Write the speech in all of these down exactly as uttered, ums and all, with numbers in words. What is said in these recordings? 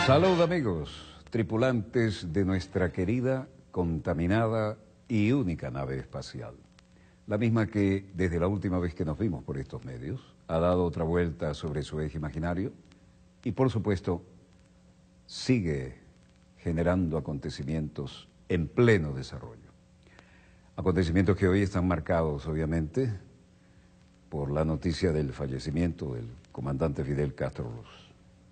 Salud amigos, tripulantes de nuestra querida, contaminada y única nave espacial. La misma que, desde la última vez que nos vimos por estos medios, ha dado otra vuelta sobre su eje imaginario y, por supuesto, sigue generando acontecimientos en pleno desarrollo. Acontecimientos que hoy están marcados, obviamente, por la noticia del fallecimiento del comandante Fidel Castro Ruz.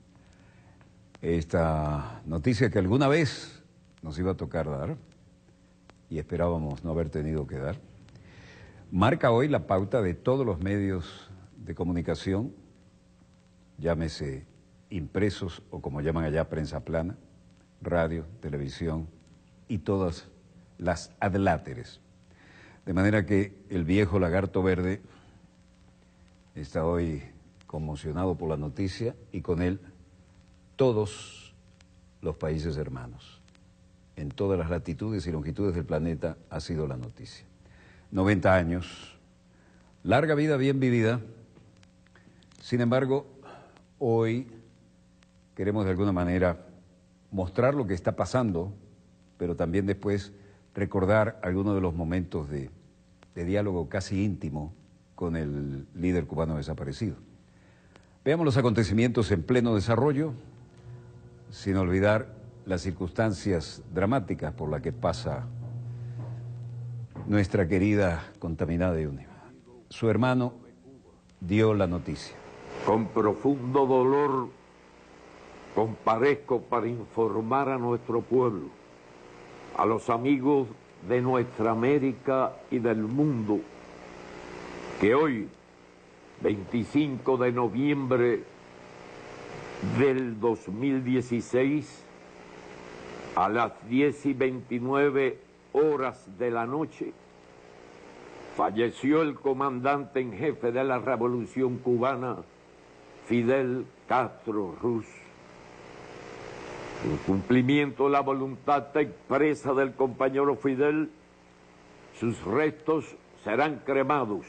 Esta noticia que alguna vez nos iba a tocar dar, y esperábamos no haber tenido que dar, marca hoy la pauta de todos los medios de comunicación, llámese impresos o como llaman allá prensa plana, radio, televisión y todas las adláteres. De manera que el viejo lagarto verde está hoy conmocionado por la noticia y con él todos los países hermanos. En todas las latitudes y longitudes del planeta ha sido la noticia. noventa años, larga vida bien vivida. Sin embargo, hoy queremos de alguna manera mostrar lo que está pasando, pero también después recordar algunos de los momentos de, de diálogo casi íntimo con el líder cubano desaparecido. Veamos los acontecimientos en pleno desarrollo, sin olvidar las circunstancias dramáticas por las que pasa nuestra querida contaminada y única. Su hermano dio la noticia. Con profundo dolor comparezco para informar a nuestro pueblo, a los amigos de nuestra América y del mundo, que hoy, veinticinco de noviembre del dos mil dieciséis, a las diez y veintinueve horas de la noche, falleció el comandante en jefe de la Revolución Cubana, Fidel Castro Ruz. En cumplimiento de la voluntad expresa del compañero Fidel, sus restos serán cremados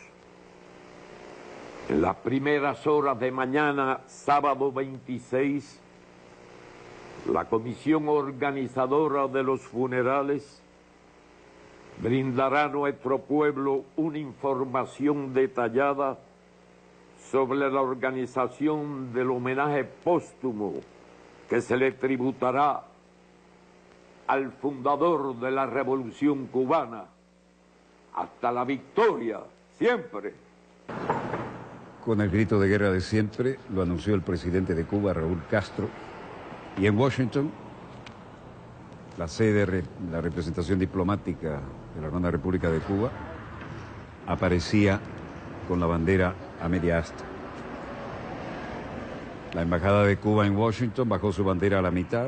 en las primeras horas de mañana, sábado veintiséis, la comisión organizadora de los funerales brindará a nuestro pueblo una información detallada sobre la organización del homenaje póstumo que se le tributará al fundador de la Revolución Cubana. Hasta la victoria, siempre. Con el grito de guerra de siempre, lo anunció el presidente de Cuba, Raúl Castro, y en Washington, la sede de la representación diplomática de la hermana República de Cuba, aparecía con la bandera a media asta. La embajada de Cuba en Washington bajó su bandera a la mitad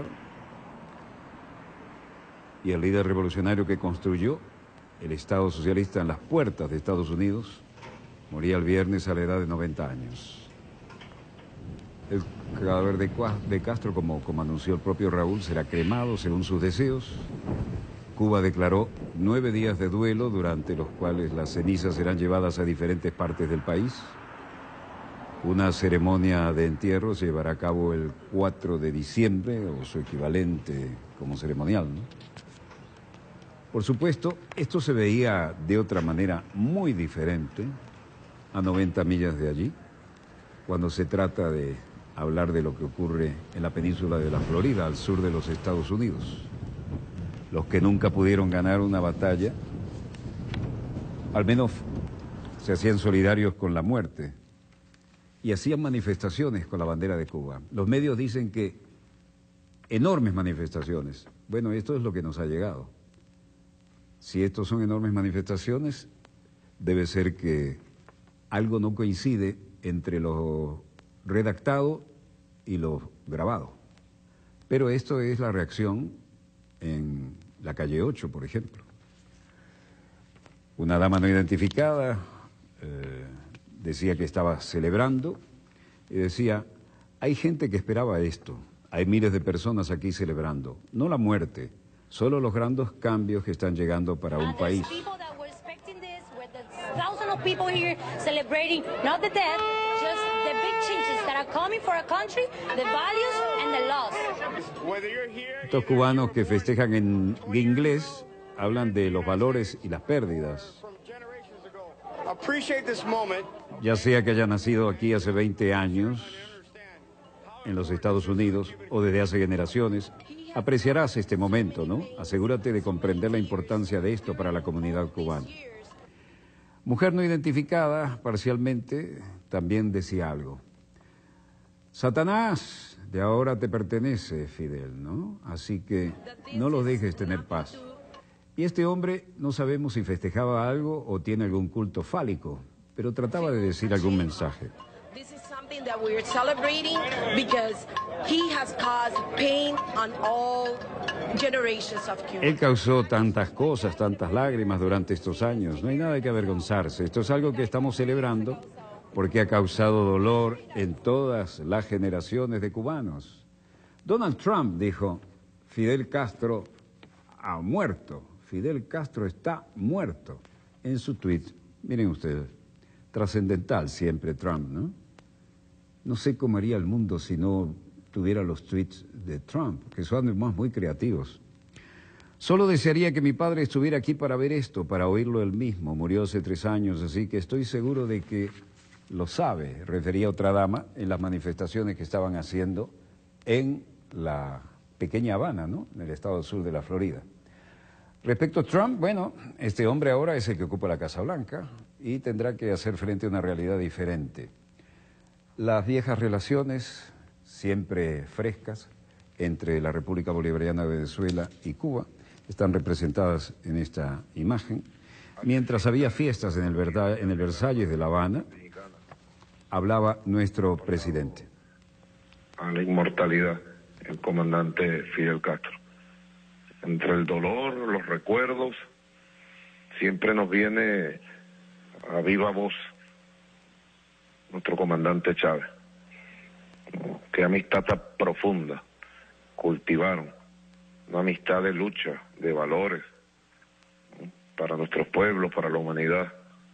y el líder revolucionario que construyó el Estado socialista en las puertas de Estados Unidos moría el viernes a la edad de noventa años. El cadáver de, de Castro, como, como anunció el propio Raúl, será cremado según sus deseos. Cuba declaró nueve días de duelo, durante los cuales las cenizas serán llevadas a diferentes partes del país. Una ceremonia de entierro se llevará a cabo el cuatro de diciembre, o su equivalente como ceremonial, ¿no? Por supuesto, esto se veía de otra manera muy diferente a noventa millas de allí, cuando se trata de hablar de lo que ocurre en la península de la Florida, al sur de los Estados Unidos. Los que nunca pudieron ganar una batalla, al menos se hacían solidarios con la muerte y hacían manifestaciones con la bandera de Cuba. Los medios dicen que enormes manifestaciones. Bueno, esto es lo que nos ha llegado. Si estos son enormes manifestaciones, debe ser que algo no coincide entre lo redactado y lo grabado. Pero esto es la reacción en la calle ocho, por ejemplo. Una dama no identificada eh, decía que estaba celebrando y decía, hay gente que esperaba esto, hay miles de personas aquí celebrando, no la muerte, solo los grandes cambios que están llegando para un país. Thousands of people here celebrating not the death, just the big changes that are coming for a country, the values and the laws. Estos cubanos que festejan en inglés hablan de los valores y las pérdidas. Ya sea que haya nacido aquí hace veinte años, en los Estados Unidos, o desde hace generaciones, apreciarás este momento, ¿no? Asegúrate de comprender la importancia de esto para la comunidad cubana. Mujer no identificada, parcialmente, también decía algo. Satanás, de ahora te pertenece, Fidel, ¿no? Así que no los dejes tener paz. Y este hombre, no sabemos si festejaba algo o tiene algún culto fálico, pero trataba de decir algún mensaje. That we're celebrating because he has caused pain on all generations of Cuba. Él causó tantas cosas, tantas lágrimas durante estos años. No hay nada que avergonzarse. Esto es algo que estamos celebrando porque ha causado dolor en todas las generaciones de cubanos. Donald Trump dijo, Fidel Castro ha muerto. Fidel Castro está muerto. En su tweet, miren ustedes, trascendental siempre Trump, ¿no? No sé cómo haría el mundo si no tuviera los tweets de Trump, que son además muy creativos. Solo desearía que mi padre estuviera aquí para ver esto, para oírlo él mismo. Murió hace tres años, así que estoy seguro de que lo sabe, refería a otra dama en las manifestaciones que estaban haciendo en la pequeña Habana, ¿no? En el estado sur de la Florida. Respecto a Trump, bueno, este hombre ahora es el que ocupa la Casa Blanca y tendrá que hacer frente a una realidad diferente. Las viejas relaciones, siempre frescas, entre la República Bolivariana de Venezuela y Cuba, están representadas en esta imagen. Mientras había fiestas en el, Verda- en el Versalles de La Habana, hablaba nuestro presidente. A la inmortalidad, el comandante Fidel Castro. Entre el dolor, los recuerdos, siempre nos viene a viva voz nuestro comandante Chávez. Qué amistad tan profunda cultivaron, una amistad de lucha, de valores, ¿no? Para nuestros pueblos, para la humanidad,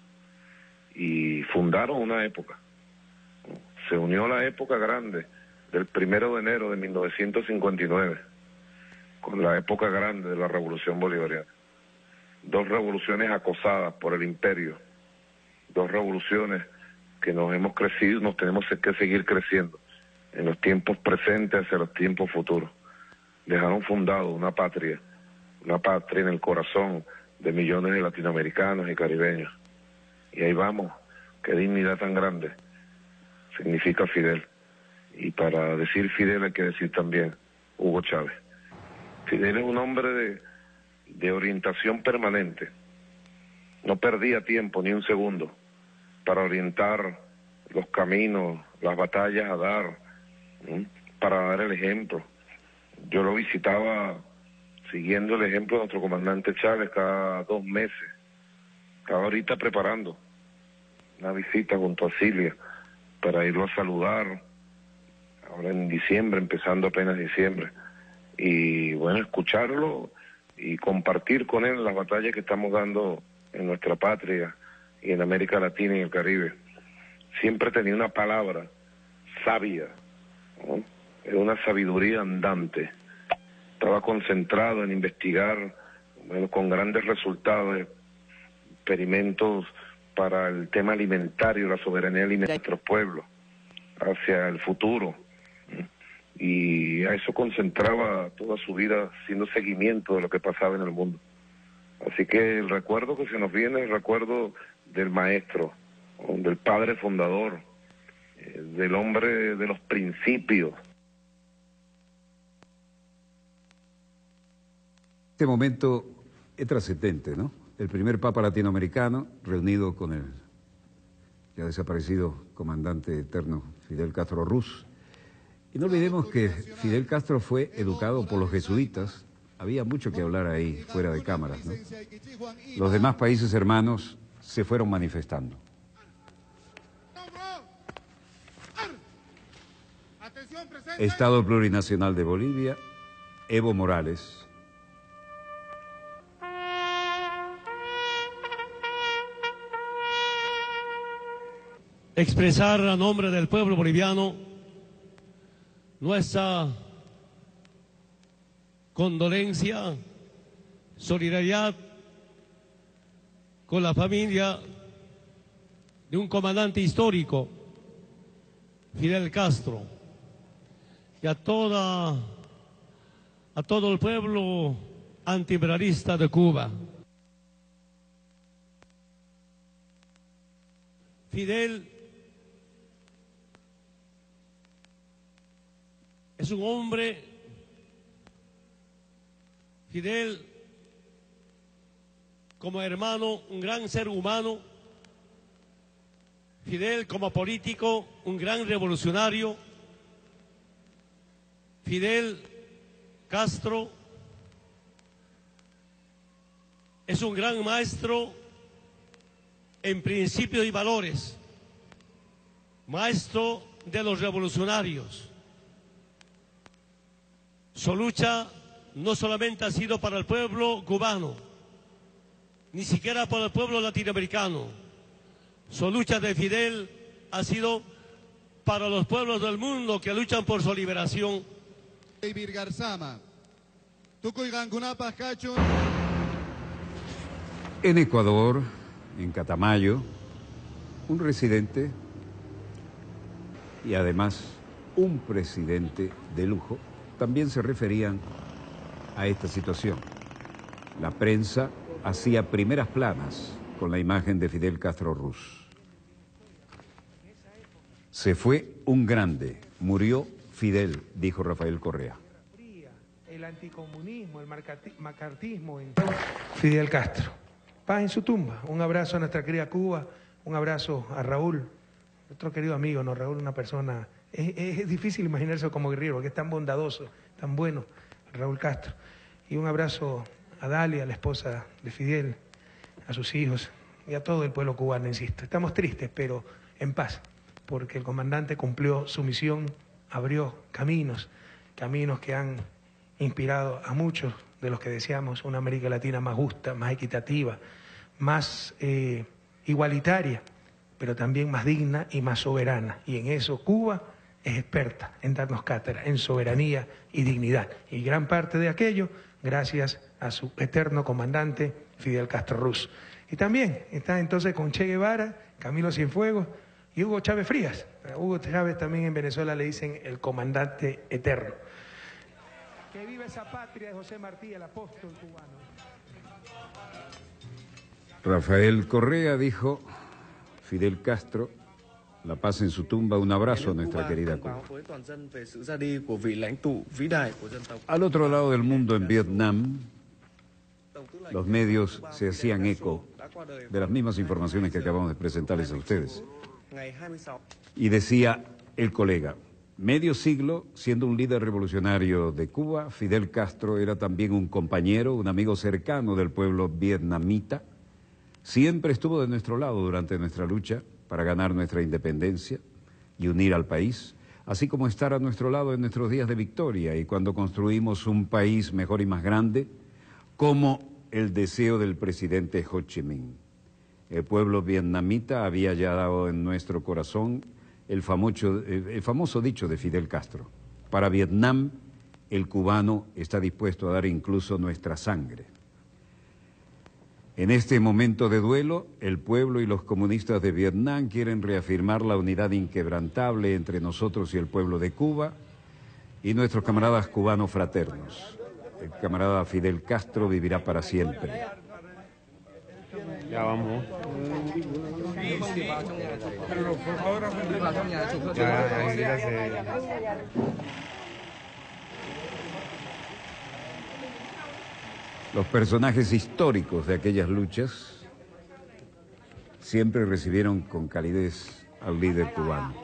y fundaron una época, ¿no? Se unió la época grande del primero de enero de mil novecientos cincuenta y nueve con la época grande de la Revolución Bolivariana. Dos revoluciones acosadas por el imperio, dos revoluciones que nos hemos crecido, nos tenemos que seguir creciendo en los tiempos presentes hacia los tiempos futuros. Dejaron fundado una patria, una patria en el corazón de millones de latinoamericanos y caribeños. Y ahí vamos, qué dignidad tan grande significa Fidel. Y para decir Fidel hay que decir también Hugo Chávez. Fidel es un hombre de, de orientación permanente. No perdía tiempo ni un segundo para orientar los caminos, las batallas a dar, ¿sí? Para dar el ejemplo. Yo lo visitaba siguiendo el ejemplo de nuestro comandante Chávez cada dos meses. Estaba ahorita preparando una visita junto a Cilia para irlo a saludar, ahora en diciembre, empezando apenas diciembre. Y bueno, escucharlo y compartir con él las batallas que estamos dando en nuestra patria y en América Latina y el Caribe. Siempre tenía una palabra sabia, ¿no? Era una sabiduría andante. Estaba concentrado en investigar, bueno, con grandes resultados, experimentos para el tema alimentario, la soberanía alimentaria de nuestros pueblos, hacia el futuro. Y a eso concentraba toda su vida, haciendo seguimiento de lo que pasaba en el mundo. Así que el recuerdo que se nos viene es el recuerdo del maestro, del padre fundador, eh, del hombre de los principios. Este momento es trascendente, ¿no? El primer papa latinoamericano reunido con el ya desaparecido comandante eterno Fidel Castro Ruz. Y no olvidemos que Fidel Castro fue educado por los jesuitas. Había mucho que hablar ahí, fuera de cámaras, ¿no? Los demás países hermanos se fueron manifestando. Estado Plurinacional de Bolivia, Evo Morales. Expresar a nombre del pueblo boliviano nuestra condolencia, solidaridad con la familia de un comandante histórico, Fidel Castro, y a toda a todo el pueblo antiimperialista de Cuba. Fidel es un hombre, Fidel como hermano, un gran ser humano, Fidel como político, un gran revolucionario, Fidel Castro es un gran maestro en principios y valores, maestro de los revolucionarios. Su lucha no solamente ha sido para el pueblo cubano, ni siquiera para el pueblo latinoamericano. Su lucha de Fidel ha sido para los pueblos del mundo que luchan por su liberación. En Ecuador, en Catamayo, un residente y además un presidente de lujo también se referían a esta situación. La prensa hacía primeras planas con la imagen de Fidel Castro Ruz. Se fue un grande, murió Fidel, dijo Rafael Correa. El anticomunismo, el macartismo en Fidel Castro. Paz en su tumba. Un abrazo a nuestra querida Cuba, un abrazo a Raúl, nuestro querido amigo, ¿no? Raúl, una persona... Es, es difícil imaginarse como guerrero, porque es tan bondadoso, tan bueno, Raúl Castro. Y un abrazo a Dalia, la esposa de Fidel, a sus hijos y a todo el pueblo cubano, insisto. Estamos tristes, pero en paz, porque el comandante cumplió su misión, abrió caminos, caminos que han inspirado a muchos de los que deseamos una América Latina más justa, más equitativa, más eh, igualitaria, pero también más digna y más soberana. Y en eso Cuba es experta en darnos cátedra, en soberanía y dignidad. Y gran parte de aquello gracias a su eterno comandante Fidel Castro Ruz. Y también está entonces con Che Guevara, Camilo Cienfuegos y Hugo Chávez Frías. A Hugo Chávez también en Venezuela le dicen el comandante eterno. Que viva esa patria de José Martí, el apóstol cubano. Rafael Correa dijo, Fidel Castro, la paz en su tumba, un abrazo a nuestra querida Cuba. Al otro lado del mundo, en Vietnam, los medios se hacían eco de las mismas informaciones que acabamos de presentarles a ustedes. Y decía el colega, medio siglo siendo un líder revolucionario de Cuba, Fidel Castro era también un compañero, un amigo cercano del pueblo vietnamita. Siempre estuvo de nuestro lado durante nuestra lucha para ganar nuestra independencia y unir al país, así como estar a nuestro lado en nuestros días de victoria y cuando construimos un país mejor y más grande, como el deseo del presidente Ho Chi Minh. El pueblo vietnamita había hallado en nuestro corazón el famoso, el famoso dicho de Fidel Castro: para Vietnam, el cubano está dispuesto a dar incluso nuestra sangre. En este momento de duelo, el pueblo y los comunistas de Vietnam quieren reafirmar la unidad inquebrantable entre nosotros y el pueblo de Cuba y nuestros camaradas cubanos fraternos. El camarada Fidel Castro vivirá para siempre. Ya vamos. Ya, ya, ya. Los personajes históricos de aquellas luchas siempre recibieron con calidez al líder cubano.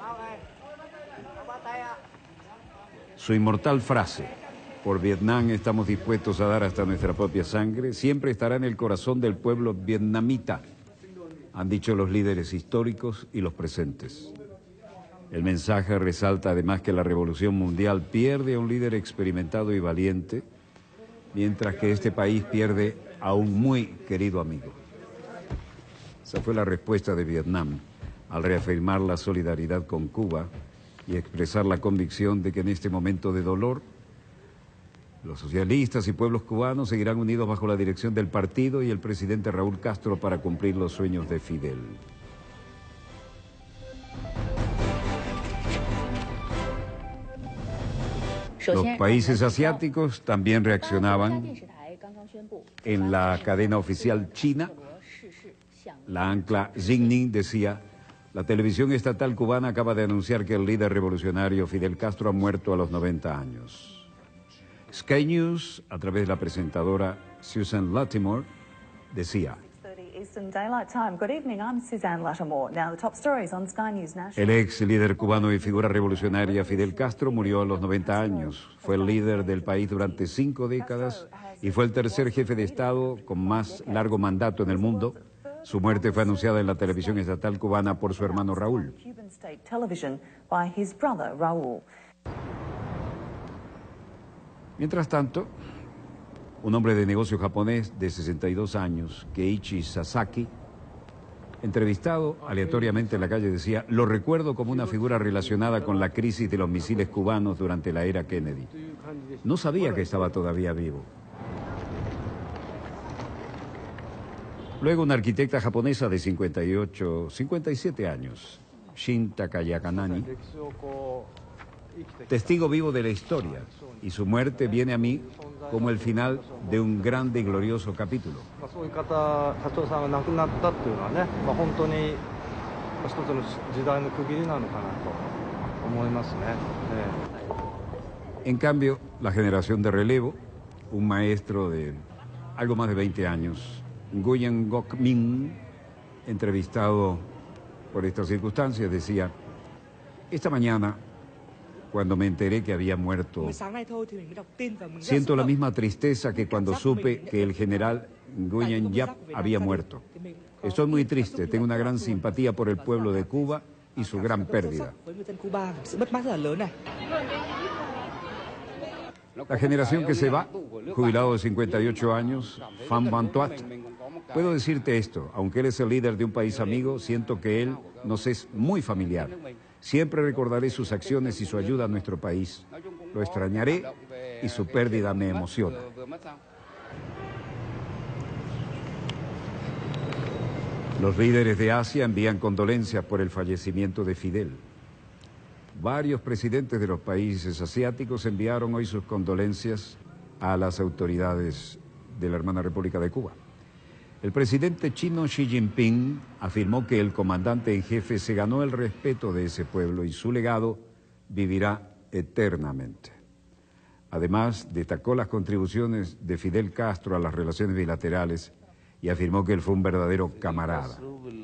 Su inmortal frase, por Vietnam estamos dispuestos a dar hasta nuestra propia sangre, siempre estará en el corazón del pueblo vietnamita, han dicho los líderes históricos y los presentes. El mensaje resalta además que la revolución mundial pierde a un líder experimentado y valiente, mientras que este país pierde a un muy querido amigo. Esa fue la respuesta de Vietnam al reafirmar la solidaridad con Cuba y expresar la convicción de que en este momento de dolor, los socialistas y pueblos cubanos seguirán unidos bajo la dirección del partido y el presidente Raúl Castro para cumplir los sueños de Fidel. Los países asiáticos también reaccionaban. En la cadena oficial china, la ancla Xingning decía: la televisión estatal cubana acaba de anunciar que el líder revolucionario Fidel Castro ha muerto a los noventa años. Sky News, a través de la presentadora Susan Latimore, decía: el ex líder cubano y figura revolucionaria Fidel Castro murió a los noventa años. Fue el líder del país durante cinco décadas y fue el tercer jefe de Estado con más largo mandato en el mundo. Su muerte fue anunciada en la televisión estatal cubana por su hermano Raúl. Mientras tanto, un hombre de negocio japonés de sesenta y dos años, Keiichi Sasaki, entrevistado aleatoriamente en la calle, decía: lo recuerdo como una figura relacionada con la crisis de los misiles cubanos durante la era Kennedy. No sabía que estaba todavía vivo. Luego, una arquitecta japonesa de cincuenta y ocho, cincuenta y siete años, Shin Takayakanani, testigo vivo de la historia, y su muerte viene a mí como el final de un grande y glorioso capítulo. En cambio, la generación de relevo, un maestro de algo más de veinte años, Nguyen Ngoc Minh, entrevistado por estas circunstancias, decía: esta mañana, cuando me enteré que había muerto, siento la misma tristeza que cuando supe que el general Nguyen Yap había muerto. Estoy muy triste, tengo una gran simpatía por el pueblo de Cuba y su gran pérdida. La generación que se va, jubilado de cincuenta y ocho años, Pham Van Thuat, puedo decirte esto: aunque él es el líder de un país amigo, siento que él nos es muy familiar. Siempre recordaré sus acciones y su ayuda a nuestro país. Lo extrañaré y su pérdida me emociona. Los líderes de Asia envían condolencias por el fallecimiento de Fidel. Varios presidentes de los países asiáticos enviaron hoy sus condolencias a las autoridades de la hermana República de Cuba. El presidente chino Xi Jinping afirmó que el comandante en jefe se ganó el respeto de ese pueblo y su legado vivirá eternamente. Además, destacó las contribuciones de Fidel Castro a las relaciones bilaterales y afirmó que él fue un verdadero camarada.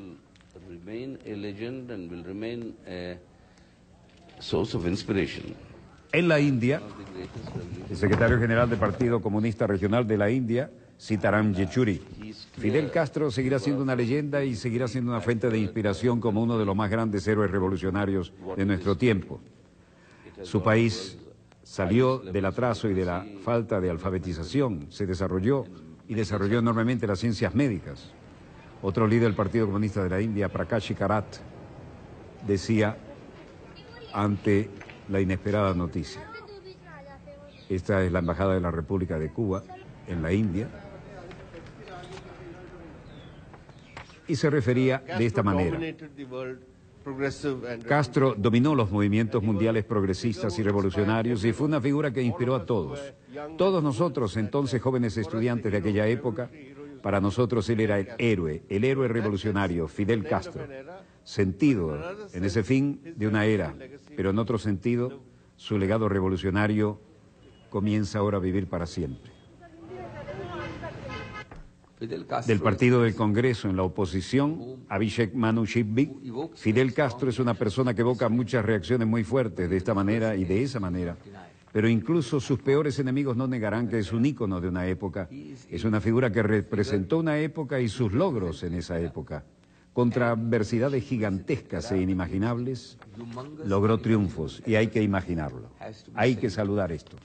En la India, el secretario general del Partido Comunista Regional de la India, Sitaram Yechuri: Fidel Castro seguirá siendo una leyenda y seguirá siendo una fuente de inspiración como uno de los más grandes héroes revolucionarios de nuestro tiempo. Su país salió del atraso y de la falta de alfabetización, se desarrolló y desarrolló enormemente las ciencias médicas. Otro líder del Partido Comunista de la India, Prakash Karat, decía ante la inesperada noticia: esta es la Embajada de la República de Cuba en la India, y se refería de esta manera: Castro dominó los movimientos mundiales progresistas y revolucionarios y fue una figura que inspiró a todos. Todos nosotros, entonces jóvenes estudiantes de aquella época, para nosotros él era el héroe, el héroe revolucionario, Fidel Castro. Sentido en ese fin de una era, pero en otro sentido, su legado revolucionario comienza ahora a vivir para siempre. Del Partido del Congreso en la oposición, Abhishek Manu Simbhi, Fidel Castro es una persona que evoca muchas reacciones muy fuertes de esta manera y de esa manera, pero incluso sus peores enemigos no negarán que es un ícono de una época, es una figura que representó una época y sus logros en esa época. Contra adversidades gigantescas e inimaginables, logró triunfos y hay que imaginarlo, hay que saludar esto.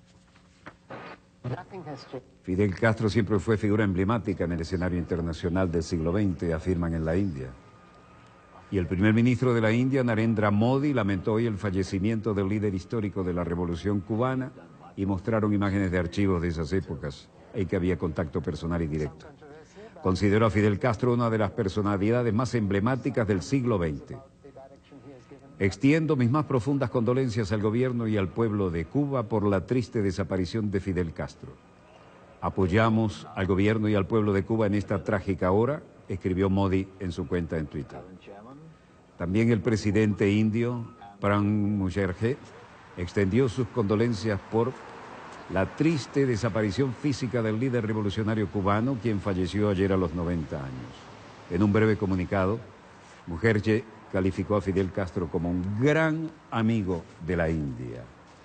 Fidel Castro siempre fue figura emblemática en el escenario internacional del siglo veinte, afirman en la India. Y el primer ministro de la India, Narendra Modi, lamentó hoy el fallecimiento del líder histórico de la Revolución Cubana y mostraron imágenes de archivos de esas épocas en que había contacto personal y directo. Consideró a Fidel Castro una de las personalidades más emblemáticas del siglo veinte. Extiendo mis más profundas condolencias al gobierno y al pueblo de Cuba por la triste desaparición de Fidel Castro. Apoyamos al gobierno y al pueblo de Cuba en esta trágica hora, escribió Modi en su cuenta en Twitter. También el presidente indio, Pranab Mukherjee, extendió sus condolencias por la triste desaparición física del líder revolucionario cubano, quien falleció ayer a los noventa años. En un breve comunicado, Mukherjee calificó a Fidel Castro como un gran amigo de la India.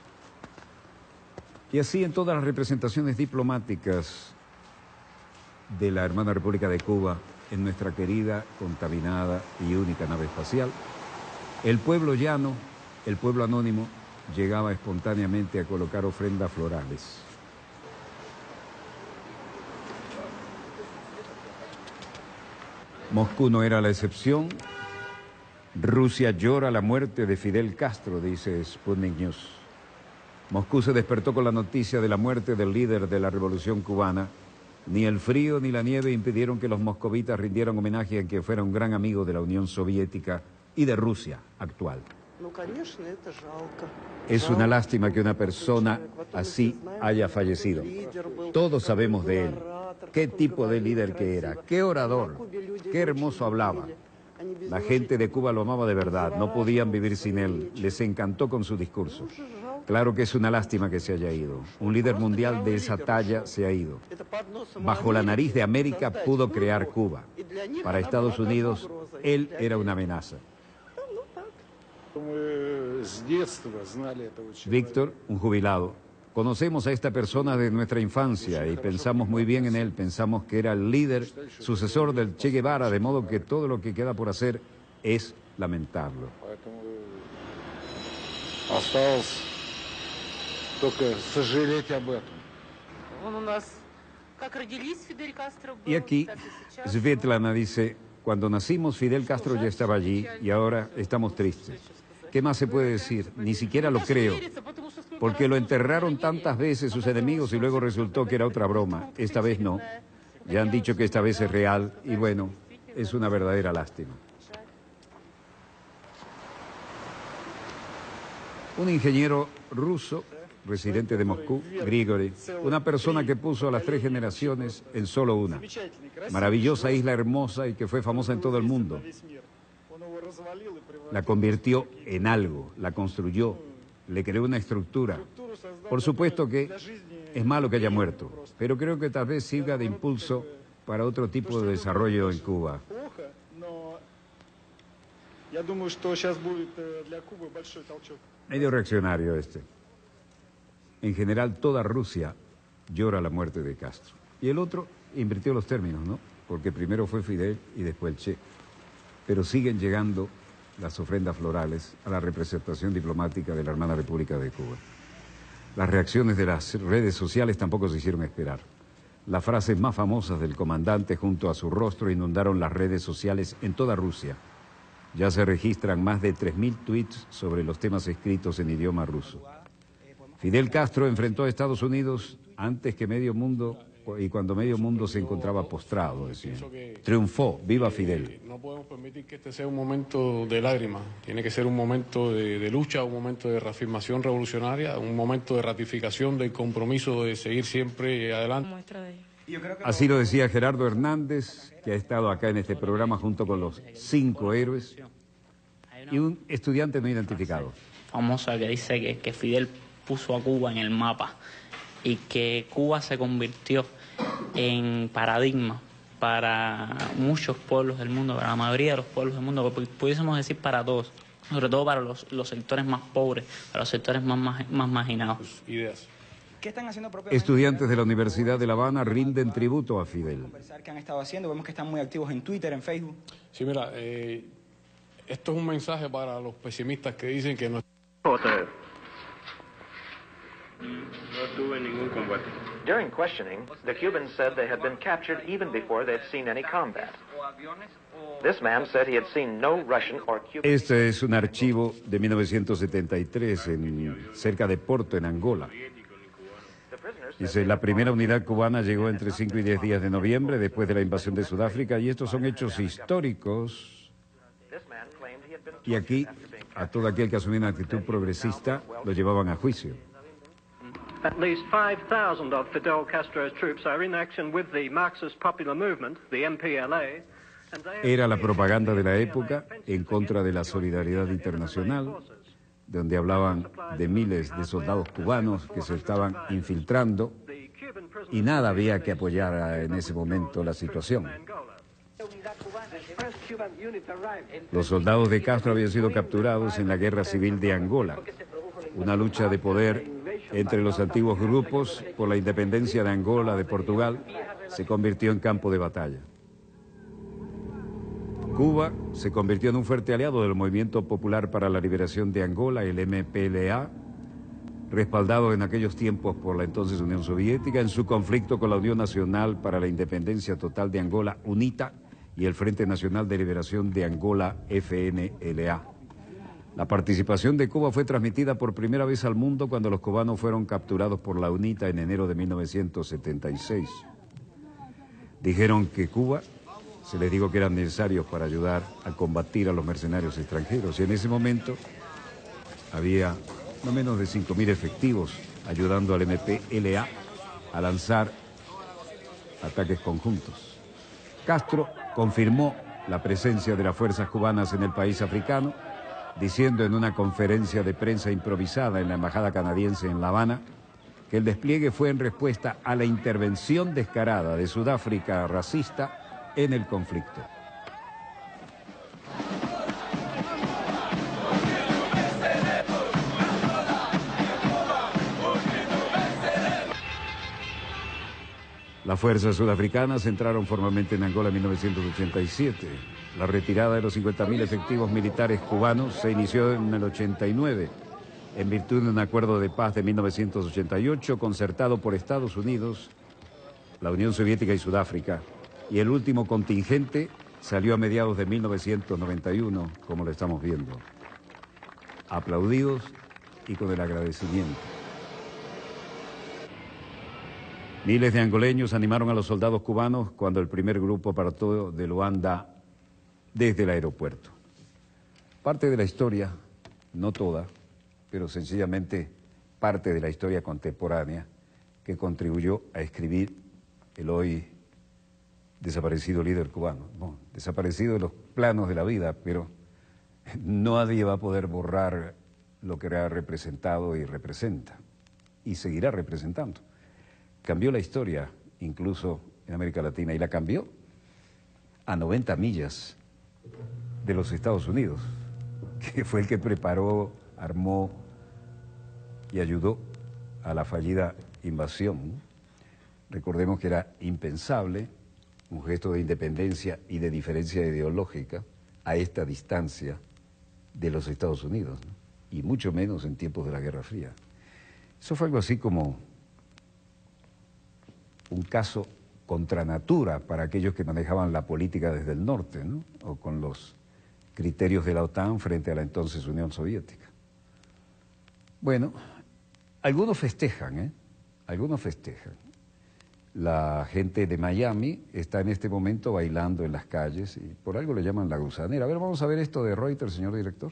Y así en todas las representaciones diplomáticas de la hermana República de Cuba, en nuestra querida, contaminada y única nave espacial, el pueblo llano, el pueblo anónimo, llegaba espontáneamente a colocar ofrendas florales. Moscú no era la excepción. Rusia llora la muerte de Fidel Castro, dice Sputnik News. Moscú se despertó con la noticia de la muerte del líder de la revolución cubana. Ni el frío ni la nieve impidieron que los moscovitas rindieran homenaje a quien fuera un gran amigo de la Unión Soviética y de Rusia actual. Es una lástima que una persona así haya fallecido. Todos sabemos de él. Qué tipo de líder que era, qué orador, qué hermoso hablaba. La gente de Cuba lo amaba de verdad, no podían vivir sin él, les encantó con su discurso. Claro que es una lástima que se haya ido. Un líder mundial de esa talla se ha ido. Bajo la nariz de América pudo crear Cuba. Para Estados Unidos, él era una amenaza. Víctor, un jubilado. Conocemos a esta persona de nuestra infancia y pensamos muy bien en él. Pensamos que era el líder, sucesor del Che Guevara, de modo que todo lo que queda por hacer es lamentarlo. Y aquí, Svetlana dice, cuando nacimos Fidel Castro ya estaba allí y ahora estamos tristes. ¿Qué más se puede decir? Ni siquiera lo creo, porque lo enterraron tantas veces sus enemigos y luego resultó que era otra broma. Esta vez no. Ya han dicho que esta vez es real y bueno, es una verdadera lástima. Un ingeniero ruso, residente de Moscú, Grigori, una persona que puso a las tres generaciones en solo una. Maravillosa isla hermosa y que fue famosa en todo el mundo. La convirtió en algo, la construyó, le creó una estructura. Por supuesto que es malo que haya muerto, pero creo que tal vez sirva de impulso para otro tipo de desarrollo en Cuba. Medio reaccionario este. En general, toda Rusia llora la muerte de Castro. Y el otro invirtió los términos, ¿no? Porque primero fue Fidel y después el Che. Pero siguen llegando las ofrendas florales a la representación diplomática de la hermana República de Cuba. Las reacciones de las redes sociales tampoco se hicieron esperar. Las frases más famosas del comandante junto a su rostro inundaron las redes sociales en toda Rusia. Ya se registran más de tres mil tweets sobre los temas escritos en idioma ruso. Fidel Castro enfrentó a Estados Unidos antes que medio mundo y cuando medio mundo se encontraba postrado, decían. Triunfó, viva Fidel. No podemos permitir que este sea un momento de lágrimas. Tiene que ser un momento de, de lucha, un momento de reafirmación revolucionaria, un momento de ratificación del compromiso de seguir siempre adelante. Así lo decía Gerardo Hernández, que ha estado acá en este programa junto con los cinco héroes, y un estudiante no identificado. Famosa que dice que, que Fidel puso a Cuba en el mapa y que Cuba se convirtió en paradigma para muchos pueblos del mundo, para la mayoría de los pueblos del mundo, pudiésemos decir para todos, sobre todo para los, los sectores más pobres, para los sectores más, más, más marginados. Ideas. ¿Qué están haciendo Estudiantes de la Universidad de La Habana rinden tributo a Fidel. ¿Qué han estado haciendo? Vemos que están muy activos en Twitter, en Facebook. Sí, mira, eh, esto es un mensaje para los pesimistas que dicen que no... No tuve ningún combate. During questioning, the Cubans said they had been captured even before they'd seen any combat. This man said he had seen no Russian or Cuban. Este es un archivo de mil novecientos setenta y tres en, cerca de Porto, en Angola. Dice, la primera unidad cubana llegó entre cinco y diez días de noviembre después de la invasión de Sudáfrica, y estos son hechos históricos. Y aquí, a todo aquel que asumía una actitud progresista, lo llevaban a juicio. At least five thousand of Fidel Castro's troops are in action with the Marxist Popular Movement, the M P L A. Era la propaganda de la época en contra de la solidaridad internacional, donde hablaban de miles de soldados cubanos que se estaban infiltrando, y nada había que apoyar en ese momento la situación. Los soldados de Castro habían sido capturados en la Guerra Civil de Angola, una lucha de poder entre los antiguos grupos por la independencia de Angola de Portugal se convirtió en campo de batalla. Cuba se convirtió en un fuerte aliado del Movimiento Popular para la Liberación de Angola, el M P L A, respaldado en aquellos tiempos por la entonces Unión Soviética, en su conflicto con la Unión Nacional para la Independencia Total de Angola, UNITA, y el Frente Nacional de Liberación de Angola, F N L A. La participación de Cuba fue transmitida por primera vez al mundo cuando los cubanos fueron capturados por la UNITA en enero de mil novecientos setenta y seis. Dijeron que Cuba, se les dijo que eran necesarios para ayudar a combatir a los mercenarios extranjeros, y en ese momento había no menos de cinco mil efectivos ayudando al M P L A a lanzar ataques conjuntos. Castro confirmó la presencia de las fuerzas cubanas en el país africano, diciendo en una conferencia de prensa improvisada en la embajada canadiense en La Habana que el despliegue fue en respuesta a la intervención descarada de Sudáfrica racista en el conflicto. Las fuerzas sudafricanas entraron formalmente en Angola en mil novecientos ochenta y siete. La retirada de los cincuenta mil efectivos militares cubanos se inició en el ochenta y nueve, en virtud de un acuerdo de paz de mil novecientos ochenta y ocho concertado por Estados Unidos, la Unión Soviética y Sudáfrica. Y el último contingente salió a mediados de mil novecientos noventa y uno, como lo estamos viendo. Aplaudidos y con el agradecimiento. Miles de angoleños animaron a los soldados cubanos cuando el primer grupo partió de Luanda desde el aeropuerto. Parte de la historia, no toda, pero sencillamente parte de la historia contemporánea que contribuyó a escribir el hoy desaparecido líder cubano. Bueno, desaparecido de los planos de la vida, pero nadie va a poder borrar lo que ha representado y representa, y seguirá representando. Cambió la historia, incluso en América Latina, y la cambió a noventa millas de los Estados Unidos, que fue el que preparó, armó y ayudó a la fallida invasión. Recordemos que era impensable un gesto de independencia y de diferencia ideológica a esta distancia de los Estados Unidos, ¿no? Y mucho menos en tiempos de la Guerra Fría. Eso fue algo así como un caso contra natura para aquellos que manejaban la política desde el norte, ¿no? O con los criterios de la OTAN frente a la entonces Unión Soviética. Bueno, algunos festejan, ¿eh? Algunos festejan. La gente de Miami está en este momento bailando en las calles y por algo le llaman la gusanera. A ver, vamos a ver esto de Reuters, señor director.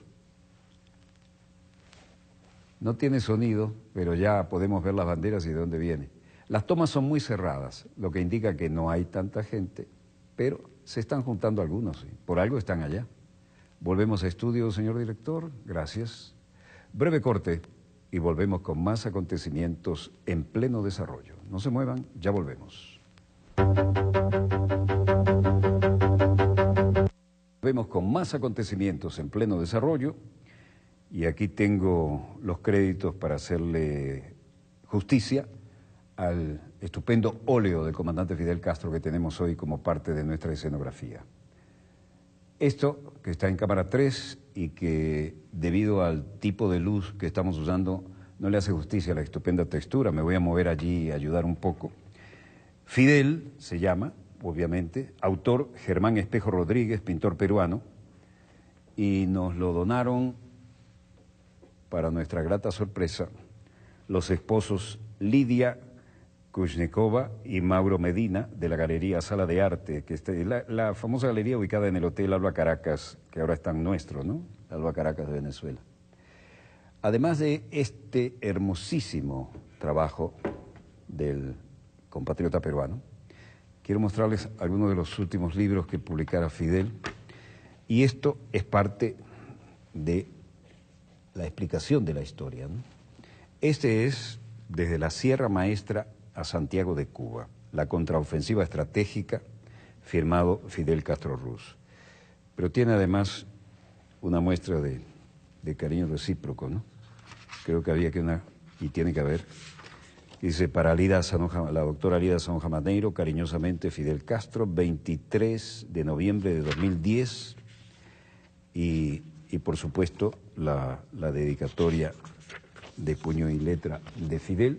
No tiene sonido, pero ya podemos ver las banderas y de dónde viene. Las tomas son muy cerradas, lo que indica que no hay tanta gente, pero se están juntando algunos, ¿sí? Por algo están allá. Volvemos a estudio, señor director. Gracias. Breve corte y volvemos con más acontecimientos en pleno desarrollo. No se muevan, ya volvemos. Volvemos con más acontecimientos en pleno desarrollo y aquí tengo los créditos para hacerle justicia al estupendo óleo del comandante Fidel Castro que tenemos hoy como parte de nuestra escenografía. Esto, que está en cámara tres y que debido al tipo de luz que estamos usando no le hace justicia a la estupenda textura, me voy a mover allí y ayudar un poco. Fidel se llama, obviamente, autor Germán Espejo Rodríguez, pintor peruano, y nos lo donaron, para nuestra grata sorpresa, los esposos Lidia Kuznekova y Mauro Medina, de la Galería Sala de Arte, que está, la, la famosa galería ubicada en el Hotel Alba Caracas, que ahora está en nuestro, ¿no? Alba Caracas de Venezuela. Además de este hermosísimo trabajo del compatriota peruano, quiero mostrarles algunos de los últimos libros que publicara Fidel, y esto es parte de la explicación de la historia, ¿no? Este es Desde la Sierra Maestra a Santiago de Cuba, la contraofensiva estratégica, firmado Fidel Castro Ruz. Pero tiene además una muestra de, de cariño recíproco, ¿no? Creo que había que una, y tiene que haber. Dice, para Lida Sanoja, la doctora Lida Sanoja Maneiro, cariñosamente Fidel Castro, veintitrés de noviembre de dos mil diez, y, y por supuesto la, la dedicatoria de puño y letra de Fidel.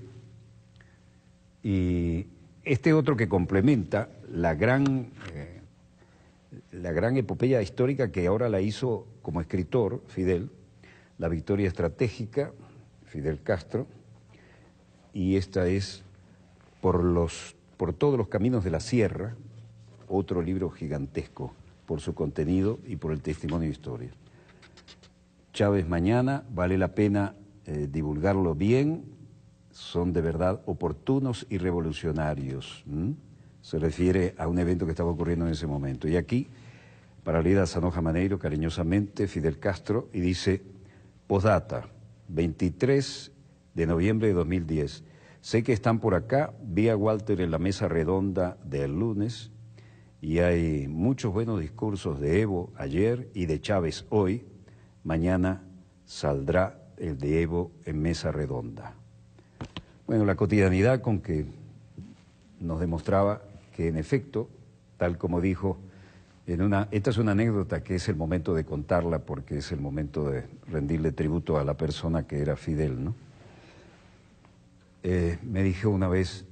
Y este otro que complementa la gran, eh, la gran epopeya histórica que ahora la hizo como escritor Fidel, La Victoria Estratégica, Fidel Castro, y esta es por, los, por todos los caminos de la sierra, otro libro gigantesco por su contenido y por el testimonio de historia. Chávez mañana, vale la pena eh, divulgarlo bien, son de verdad oportunos y revolucionarios. ¿Mm? Se refiere a un evento que estaba ocurriendo en ese momento. Y aquí, para Lida Sanoja Maneiro, cariñosamente, Fidel Castro, y dice, postdata, veintitrés de noviembre de dos mil diez. Sé que están por acá, vi a Walter en la mesa redonda del lunes, y hay muchos buenos discursos de Evo ayer y de Chávez hoy. Mañana saldrá el de Evo en mesa redonda. Bueno, la cotidianidad con que nos demostraba que en efecto, tal como dijo, en una, esta es una anécdota que es el momento de contarla porque es el momento de rendirle tributo a la persona que era Fidel, ¿no? Eh, me dijo una vez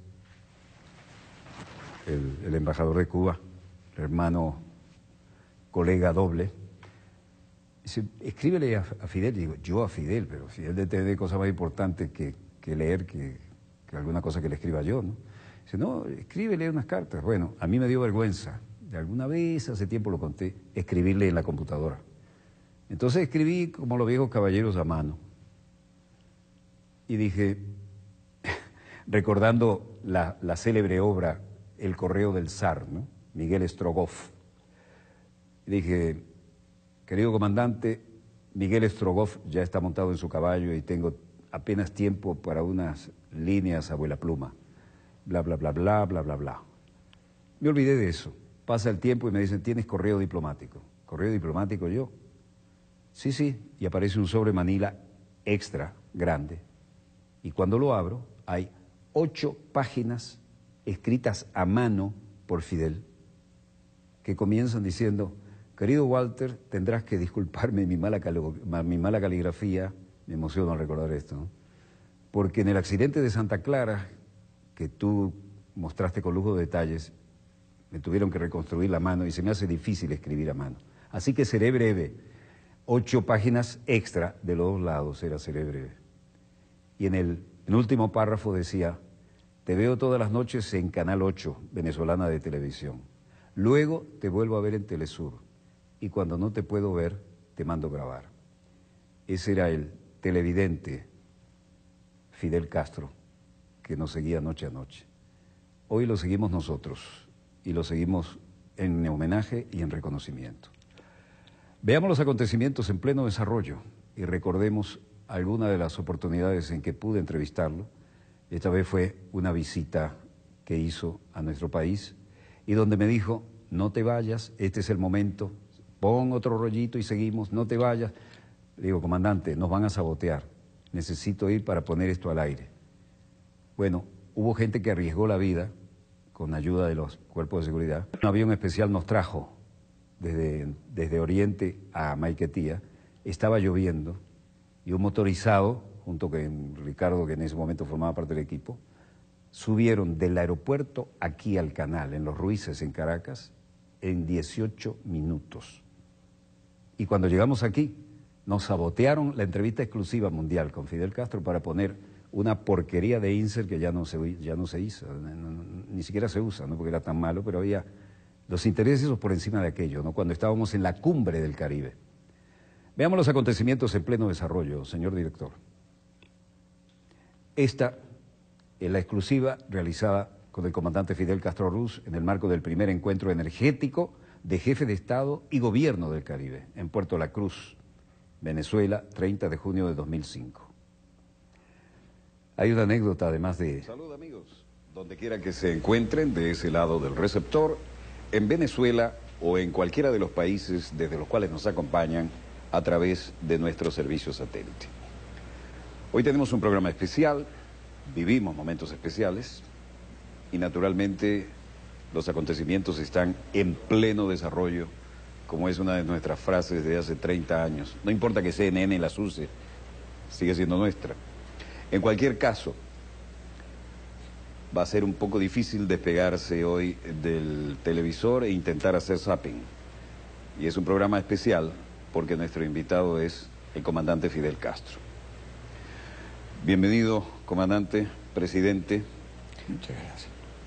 el, el embajador de Cuba, hermano, colega doble, dice, escríbele a, a Fidel. Digo, yo a Fidel, pero Fidel debe tener cosas más importantes que, que leer que, que alguna cosa que le escriba yo, ¿no? Dice, no, escríbele unas cartas. Bueno, a mí me dio vergüenza, de alguna vez, hace tiempo lo conté, escribirle en la computadora. Entonces escribí como los viejos caballeros a mano. Y dije, recordando la, la célebre obra El correo del zar, ¿no? Miguel Strogoff. Dije, querido comandante, Miguel Strogoff ya está montado en su caballo y tengo apenas tiempo para unas líneas abuela pluma. Bla, bla, bla, bla, bla, bla, bla. Me olvidé de eso. Pasa el tiempo y me dicen, ¿tienes correo diplomático? ¿Correo diplomático yo? Sí, sí. Y aparece un sobre Manila extra, grande. Y cuando lo abro, hay ocho páginas escritas a mano por Fidel, que comienzan diciendo, querido Walter, tendrás que disculparme mi mala, mi mala caligrafía, me emociono al recordar esto, ¿no? Porque en el accidente de Santa Clara, que tú mostraste con lujo de detalles, me tuvieron que reconstruir la mano y se me hace difícil escribir a mano. Así que seré breve, ocho páginas extra de los dos lados, era seré breve. Y en el, en el último párrafo decía, te veo todas las noches en Canal ocho, venezolana de televisión. Luego te vuelvo a ver en Telesur. Y cuando no te puedo ver, te mando grabar. Ese era el televidente Fidel Castro, que nos seguía noche a noche. Hoy lo seguimos nosotros, y lo seguimos en homenaje y en reconocimiento. Veamos los acontecimientos en pleno desarrollo, y recordemos algunas de las oportunidades en que pude entrevistarlo. Esta vez fue una visita que hizo a nuestro país, y donde me dijo, no te vayas, este es el momento, pon otro rollito y seguimos, no te vayas. Le digo, comandante, nos van a sabotear, necesito ir para poner esto al aire. Bueno, hubo gente que arriesgó la vida con ayuda de los cuerpos de seguridad. Un avión especial nos trajo desde, desde Oriente a Maiquetía, estaba lloviendo, y un motorizado, junto con Ricardo, que en ese momento formaba parte del equipo, subieron del aeropuerto aquí al canal, en Los Ruices, en Caracas, en dieciocho minutos. Y cuando llegamos aquí, nos sabotearon la entrevista exclusiva mundial con Fidel Castro para poner una porquería de insert que ya no se, ya no se hizo, no, no, ni siquiera se usa, no porque era tan malo, pero había los intereses por encima de aquello, ¿no? Cuando estábamos en la cumbre del Caribe. Veamos los acontecimientos en pleno desarrollo, señor director. Esta es la exclusiva realizada con el comandante Fidel Castro Ruz en el marco del primer encuentro energético de jefe de Estado y Gobierno del Caribe, en Puerto La Cruz, Venezuela, treinta de junio de dos mil cinco. Hay una anécdota además de... Salud amigos, donde quiera que se encuentren de ese lado del receptor, en Venezuela o en cualquiera de los países desde los cuales nos acompañan a través de nuestro servicio satélite. Hoy tenemos un programa especial, vivimos momentos especiales y naturalmente los acontecimientos están en pleno desarrollo, como es una de nuestras frases de hace treinta años. No importa que C N N las use, sigue siendo nuestra. En cualquier caso, va a ser un poco difícil despegarse hoy del televisor e intentar hacer zapping. Y es un programa especial porque nuestro invitado es el comandante Fidel Castro. Bienvenido, comandante, presidente. Muchas gracias.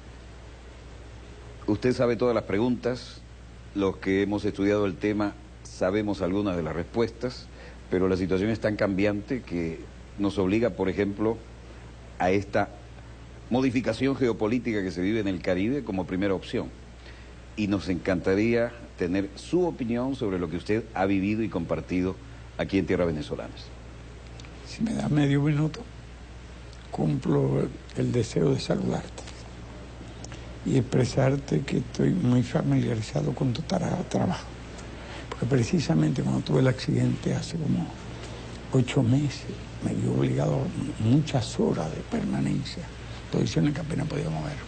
Usted sabe todas las preguntas, los que hemos estudiado el tema sabemos algunas de las respuestas, pero la situación es tan cambiante que nos obliga, por ejemplo, a esta modificación geopolítica que se vive en el Caribe como primera opción. Y nos encantaría tener su opinión sobre lo que usted ha vivido y compartido aquí en tierras venezolanas. Si me da medio minuto, cumplo el deseo de saludarte y expresarte que estoy muy familiarizado con tu trabajo. Porque precisamente cuando tuve el accidente hace como ocho meses, me vi obligado a muchas horas de permanencia, posiciones que apenas podía mover.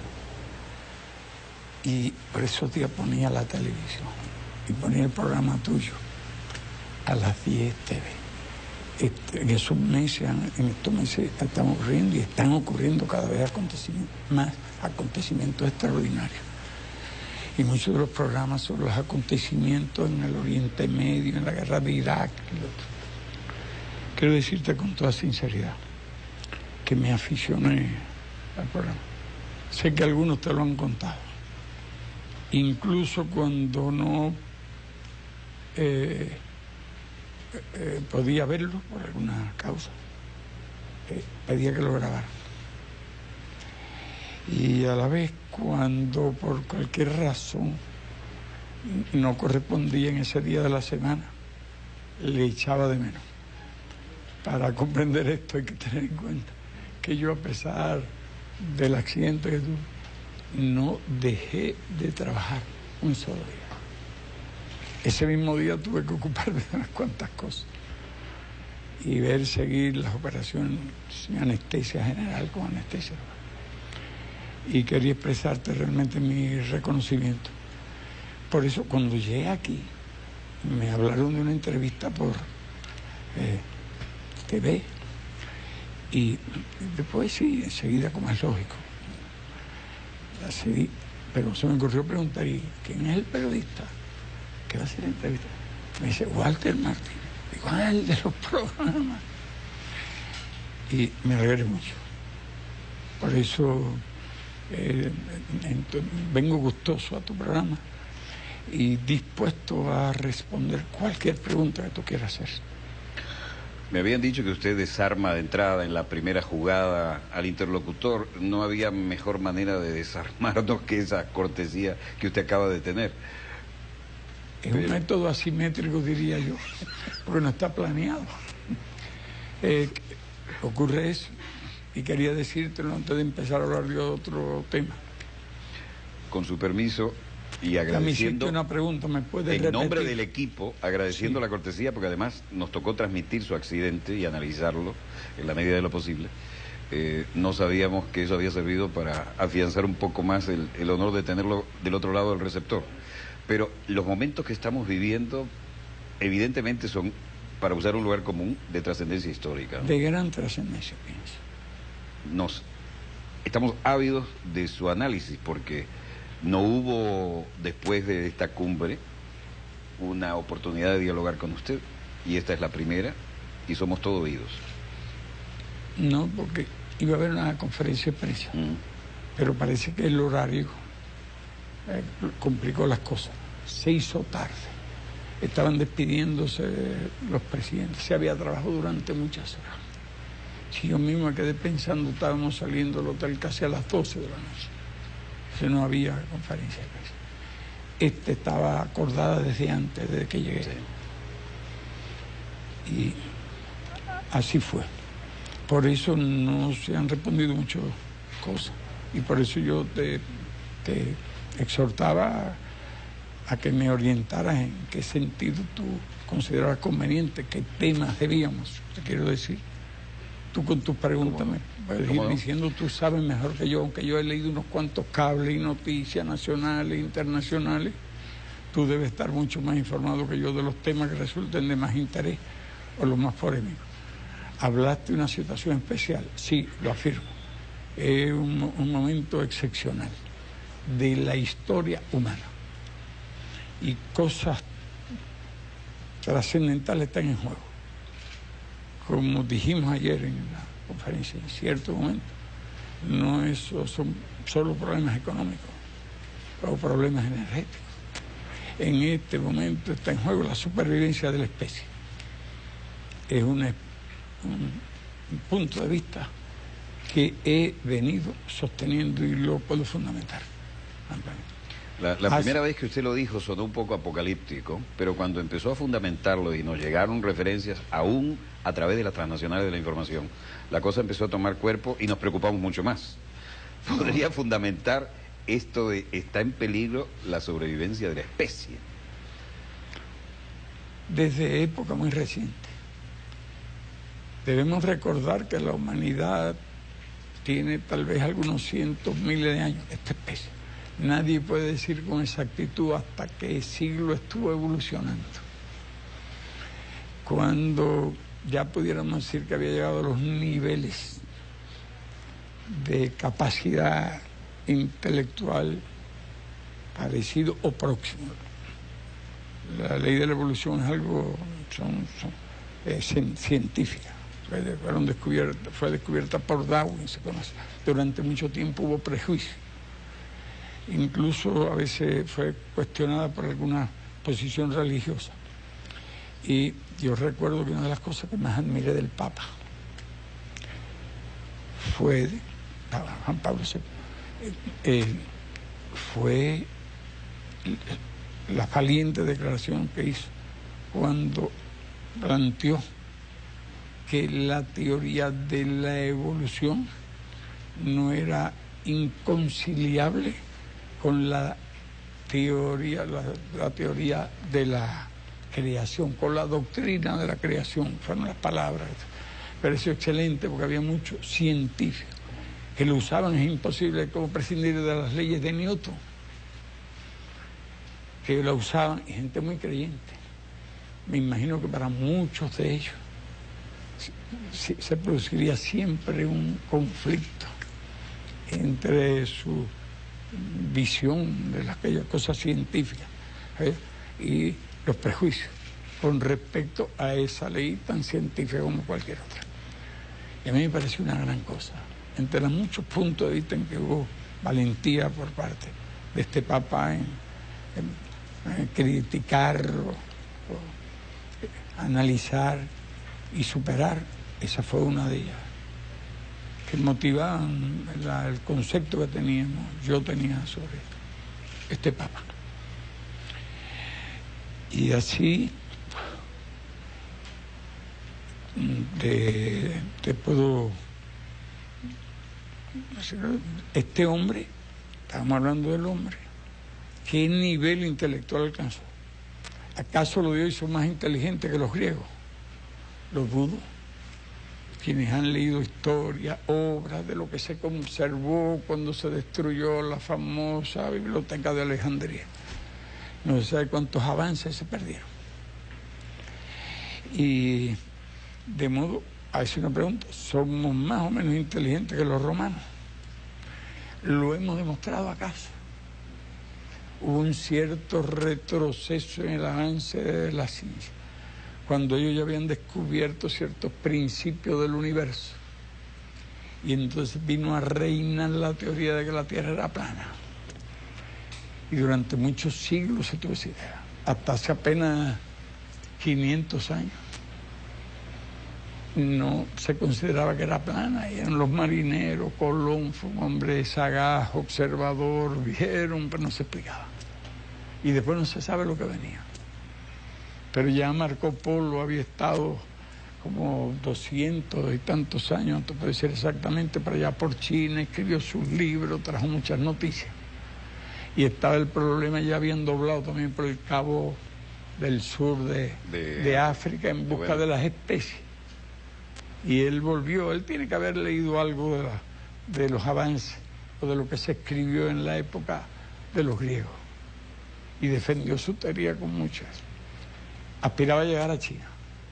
Y por esos días ponía la televisión y ponía el programa tuyo a las diez T V. Este, en esos meses, en estos meses están ocurriendo y están ocurriendo cada vez acontecimientos, más acontecimientos extraordinarios. Y muchos de los programas son los acontecimientos en el Oriente Medio, en la guerra de Irak y lo otro. Quiero decirte con toda sinceridad que me aficioné al programa. Sé que algunos te lo han contado. Incluso cuando no eh, eh, podía verlo por alguna causa, eh, pedía que lo grabaran. Y a la vez, cuando por cualquier razón no correspondía en ese día de la semana, le echaba de menos. Para comprender esto hay que tener en cuenta que yo, a pesar del accidente que tuve, no dejé de trabajar un solo día. Ese mismo día tuve que ocuparme de unas cuantas cosas y ver seguir las operaciones sin anestesia general con anestesia. Y quería expresarte realmente mi reconocimiento. Por eso, cuando llegué aquí, me hablaron de una entrevista por eh, T V y después sí, enseguida, como es lógico, la seguí, pero se me ocurrió preguntar, ¿y quién es el periodista que va a hacer la entrevista? Me dice, Walter Martín. Digo, ah, el de los programas. Y me alegré mucho. Por eso eh, vengo gustoso a tu programa y dispuesto a responder cualquier pregunta que tú quieras hacer. Me habían dicho que usted desarma de entrada en la primera jugada al interlocutor. No había mejor manera de desarmarnos que esa cortesía que usted acaba de tener. Es Pero... un método asimétrico, diría yo, porque no está planeado. Eh, ocurre eso, y quería decírtelo antes de empezar a hablar de otro tema. Con su permiso y agradeciendo... una pregunta, ¿me puede En repetir? nombre del equipo, agradeciendo Sí. la cortesía, porque además nos tocó transmitir su accidente y analizarlo en la medida de lo posible. Eh, no sabíamos que eso había servido para afianzar un poco más el, el honor de tenerlo del otro lado del receptor. Pero los momentos que estamos viviendo, evidentemente son, para usar un lugar común, de trascendencia histórica, ¿no? De gran trascendencia, pienso. Nos estamos ávidos de su análisis, porque no hubo, después de esta cumbre, una oportunidad de dialogar con usted, y esta es la primera, y somos todo oídos. No, porque iba a haber una conferencia de prensa, mm. pero parece que el horario eh, complicó las cosas. Se hizo tarde. Estaban despidiéndose los presidentes. Se había trabajado durante muchas horas. Si yo mismo me quedé pensando, estábamos saliendo del hotel casi a las doce de la noche. Entonces no había conferencia de prensa. Este estaba acordada desde antes, desde que llegué. Sí. Y así fue. Por eso no se han respondido muchas cosas. Y por eso yo te, te exhortaba a que me orientaras en qué sentido tú consideras conveniente, qué temas debíamos, te quiero decir. Tú con tus preguntas me puedes ir diciendo, tú sabes mejor que yo, aunque yo he leído unos cuantos cables y noticias nacionales e internacionales, tú debes estar mucho más informado que yo de los temas que resulten de más interés o los más polémicos. Hablaste de una situación especial, sí, lo afirmo. Es un, un momento excepcional de la historia humana. Y cosas trascendentales están en juego. Como dijimos ayer en la conferencia, en cierto momento, no eso son solo problemas económicos o problemas energéticos. En este momento está en juego la supervivencia de la especie. Es una, un, un punto de vista que he venido sosteniendo y lo puedo fundamentar. La, la primera vez que usted lo dijo sonó un poco apocalíptico, pero cuando empezó a fundamentarlo y nos llegaron referencias aún a través de las transnacionales de la información, la cosa empezó a tomar cuerpo y nos preocupamos mucho más. ¿Podría fundamentar esto de está en peligro la sobrevivencia de la especie? Desde época muy reciente. Debemos recordar que la humanidad tiene tal vez algunos cientos, miles de años, esta especie. Nadie puede decir con exactitud hasta qué siglo estuvo evolucionando. Cuando ya pudiéramos decir que había llegado a los niveles de capacidad intelectual parecido o próximo. La ley de la evolución es algo son, son, eh, científica. Fue, de, fueron descubierta, fue descubierta por Darwin, se conoce. Durante mucho tiempo hubo prejuicio. Incluso a veces fue cuestionada por alguna posición religiosa. Y yo recuerdo que una de las cosas que más admiré del Papa fue, de, Juan Pablo segundo, eh, fue la valiente declaración que hizo cuando planteó que la teoría de la evolución no era inconciliable con la teoría, la, la teoría de la creación, con la doctrina de la creación, fueron las palabras. Me pareció excelente porque había muchos científicos que lo usaban, es imposible como prescindir de las leyes de Newton, que lo usaban, y gente muy creyente. Me imagino que para muchos de ellos se, se produciría siempre un conflicto entre su visión de las aquellas cosas científicas ¿eh? y los prejuicios con respecto a esa ley tan científica como cualquier otra. Y a mí me pareció una gran cosa. Entre los muchos puntos de vista en que hubo valentía por parte de este Papa en, en, en criticar, o, o, analizar y superar, esa fue una de ellas, que motivaban la, el concepto que teníamos, yo tenía sobre este Papa. Y así te, te puedo... Este hombre, estamos hablando del hombre, ¿qué nivel intelectual alcanzó? ¿Acaso los de hoy son más inteligentes que los griegos? Lo dudo. Quienes han leído historia, obras de lo que se conservó cuando se destruyó la famosa biblioteca de Alejandría, no se sabe cuántos avances se perdieron. Y de modo, a veces una pregunta, ¿somos más o menos inteligentes que los romanos? Lo hemos demostrado acaso. Hubo un cierto retroceso en el avance de la ciencia, cuando ellos ya habían descubierto ciertos principios del universo. Y entonces vino a reinar la teoría de que la Tierra era plana. Y durante muchos siglos se tuvo esa idea, hasta hace apenas quinientos años. No se consideraba que era plana, y eran los marineros. Colón fue un hombre sagaz, observador, vieron, pero no se explicaba. Y después no se sabe lo que venía. Pero ya Marco Polo había estado como doscientos y tantos años, no te puedo decir exactamente, pero allá por China, escribió sus libros, trajo muchas noticias. Y estaba el problema, ya habían doblado también por el Cabo del Sur de, de, de África en busca bueno. de las especies. Y él volvió, él tiene que haber leído algo de, la, de los avances o de lo que se escribió en la época de los griegos. Y defendió su teoría con muchas. Aspiraba a llegar a China.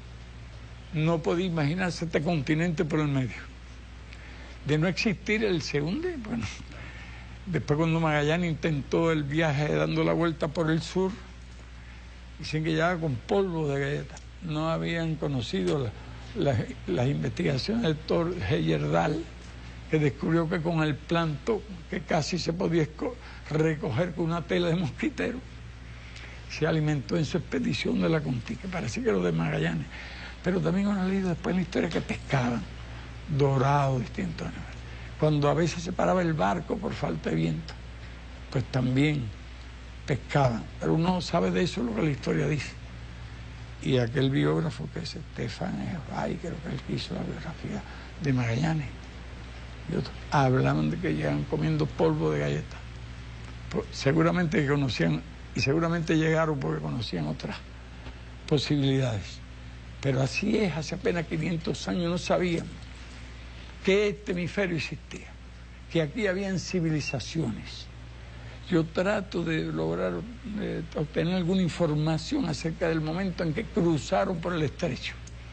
No podía imaginarse este continente por el medio. De no existir, él se hunde. Bueno, después cuando Magallanes intentó el viaje dando la vuelta por el sur, dicen que llegaba con polvo de galletas. No habían conocido la, la, las investigaciones del doctor Heyerdahl, que descubrió que con el plancton, que casi se podía recoger con una tela de mosquitero, se alimentó en su expedición de la Conquista, que parece que lo de Magallanes. Pero también uno ha leído después en la historia que pescaban dorados, distintos animales. Cuando a veces se paraba el barco por falta de viento, pues también pescaban. Pero uno sabe de eso lo que la historia dice. Y aquel biógrafo que es Stefan Zweig, creo que él que hizo la biografía de Magallanes, y otros, hablaban de que llegan comiendo polvo de galletas. Pues, seguramente que conocían, y seguramente llegaron porque conocían otras posibilidades. Pero así es, hace apenas quinientos años no sabíamos que este hemisferio existía, que aquí habían civilizaciones. Yo trato de lograr de obtener alguna información acerca del momento en que cruzaron por el estrecho.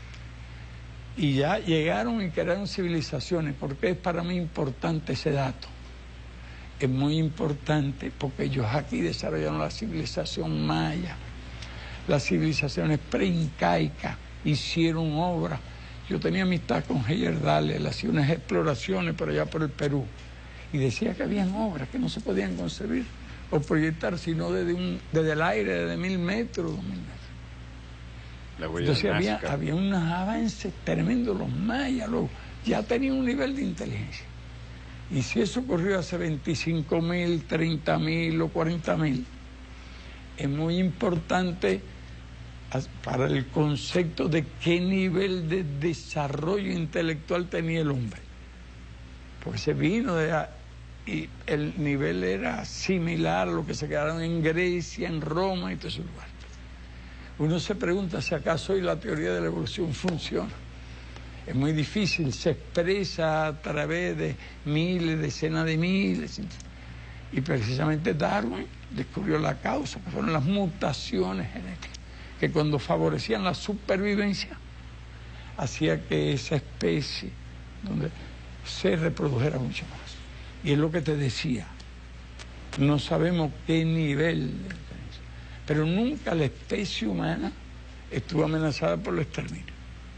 Y ya llegaron y crearon civilizaciones. ¿Por qué es para mí importante ese dato? Es muy importante porque ellos aquí desarrollaron la civilización maya, las civilizaciones preincaicas, hicieron obras. Yo tenía amistad con Heyerdahl, él hacía unas exploraciones por allá por el Perú y decía que habían obras que no se podían concebir o proyectar sino desde, un, desde el aire, desde mil metros, dos mil metros. La huella Entonces de había, Nazca. había unos avances tremendos, los mayas los, ya tenían un nivel de inteligencia. Y si eso ocurrió hace veinticinco mil, treinta mil o cuarenta mil, es muy importante para el concepto de qué nivel de desarrollo intelectual tenía el hombre. Porque se vino de... y el nivel era similar a lo que se quedaron en Grecia, en Roma y todo ese lugar. Uno se pregunta si acaso hoy la teoría de la evolución funciona. Es muy difícil, se expresa a través de miles, decenas de miles. Y precisamente Darwin descubrió la causa, que fueron las mutaciones genéticas, que cuando favorecían la supervivencia, hacía que esa especie donde se reprodujera mucho más. Y es lo que te decía, no sabemos qué nivel de inteligencia, pero nunca la especie humana estuvo amenazada por el exterminio.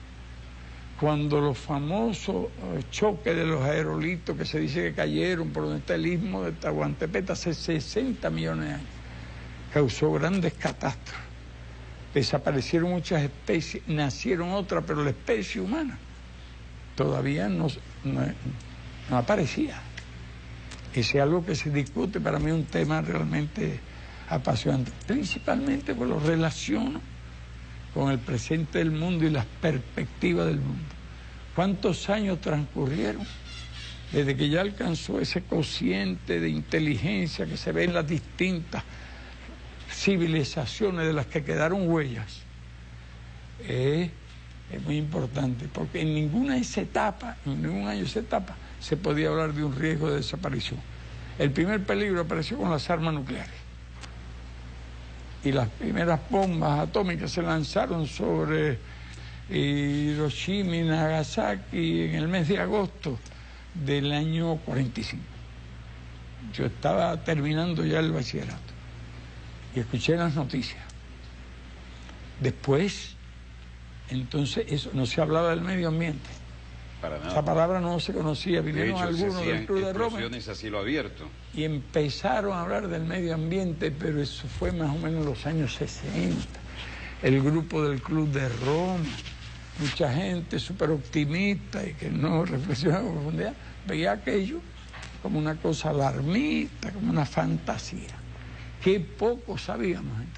Cuando los famosos choques de los aerolitos que se dice que cayeron por donde está el istmo de Tehuantepec hace sesenta millones de años, causó grandes catástrofes. Desaparecieron muchas especies, nacieron otras, pero la especie humana todavía no, no, no aparecía. Ese es algo que se discute, para mí es un tema realmente apasionante, principalmente porque lo relaciono con el presente del mundo y las perspectivas del mundo. ¿Cuántos años transcurrieron desde que ya alcanzó ese cociente de inteligencia que se ve en las distintas civilizaciones de las que quedaron huellas? Eh, es muy importante, porque en ninguna de esa etapa, en ningún año de esa etapa, se podía hablar de un riesgo de desaparición. El primer peligro apareció con las armas nucleares. Y las primeras bombas atómicas se lanzaron sobre Hiroshima y Nagasaki en el mes de agosto del año cuarenta y cinco. yo estaba terminando ya el bachillerato y escuché las noticias. Después, entonces, eso no se hablaba del medio ambiente. Para nada. Esa palabra no se conocía. Vinieron de hecho, algunos del Club de Roma explosiones a cielo abierto. y empezaron a hablar del medio ambiente, pero eso fue más o menos en los años sesenta. El grupo del Club de Roma, mucha gente súper optimista y que no reflexionaba con profundidad, veía aquello como una cosa alarmista, como una fantasía. Qué poco sabíamos entonces.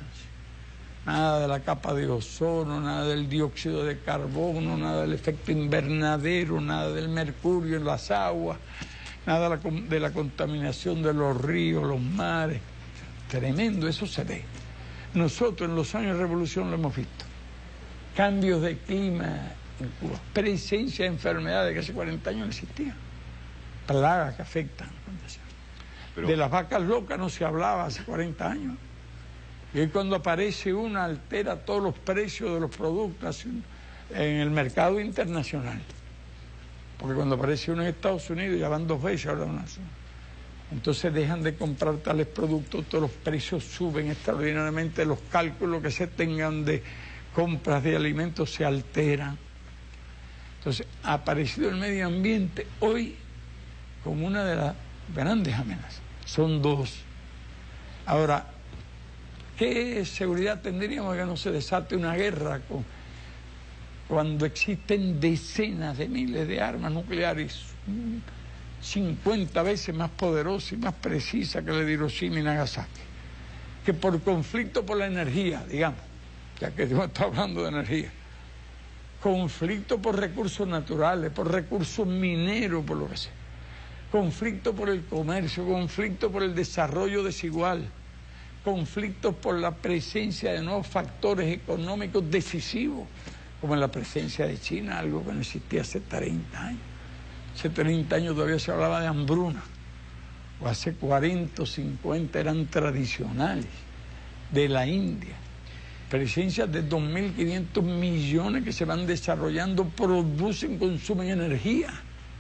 Nada de la capa de ozono, nada del dióxido de carbono, nada del efecto invernadero, nada del mercurio en las aguas, nada de la, de la contaminación de los ríos, los mares. Tremendo, eso se ve. Nosotros en los años de revolución lo hemos visto. Cambios de clima en Cuba, presencia de enfermedades que hace cuarenta años no existían, plagas que afectan. Pero... de las vacas locas no se hablaba hace cuarenta años. Y hoy cuando aparece una altera todos los precios de los productos en el mercado internacional. Porque cuando aparece uno en Estados Unidos ya van dos veces ahora una sola. Entonces dejan de comprar tales productos, todos los precios suben extraordinariamente, los cálculos que se tengan de compras de alimentos se alteran. Entonces ha aparecido el medio ambiente hoy como una de las grandes amenazas. Son dos. Ahora, ¿qué seguridad tendríamos de que no se desate una guerra con, cuando existen decenas de miles de armas nucleares, cincuenta veces más poderosas y más precisas que la de Hiroshima y Nagasaki? Que por conflicto por la energía, digamos, ya que yo estoy hablando de energía, conflicto por recursos naturales, por recursos mineros, por lo que sea, conflicto por el comercio, conflicto por el desarrollo desigual, conflictos por la presencia de nuevos factores económicos decisivos, como en la presencia de China, algo que no existía hace treinta años. Hace treinta años todavía se hablaba de hambruna, o hace cuarenta o cincuenta eran tradicionales, de la India. Presencias de dos mil quinientos millones que se van desarrollando, producen, consumen energía.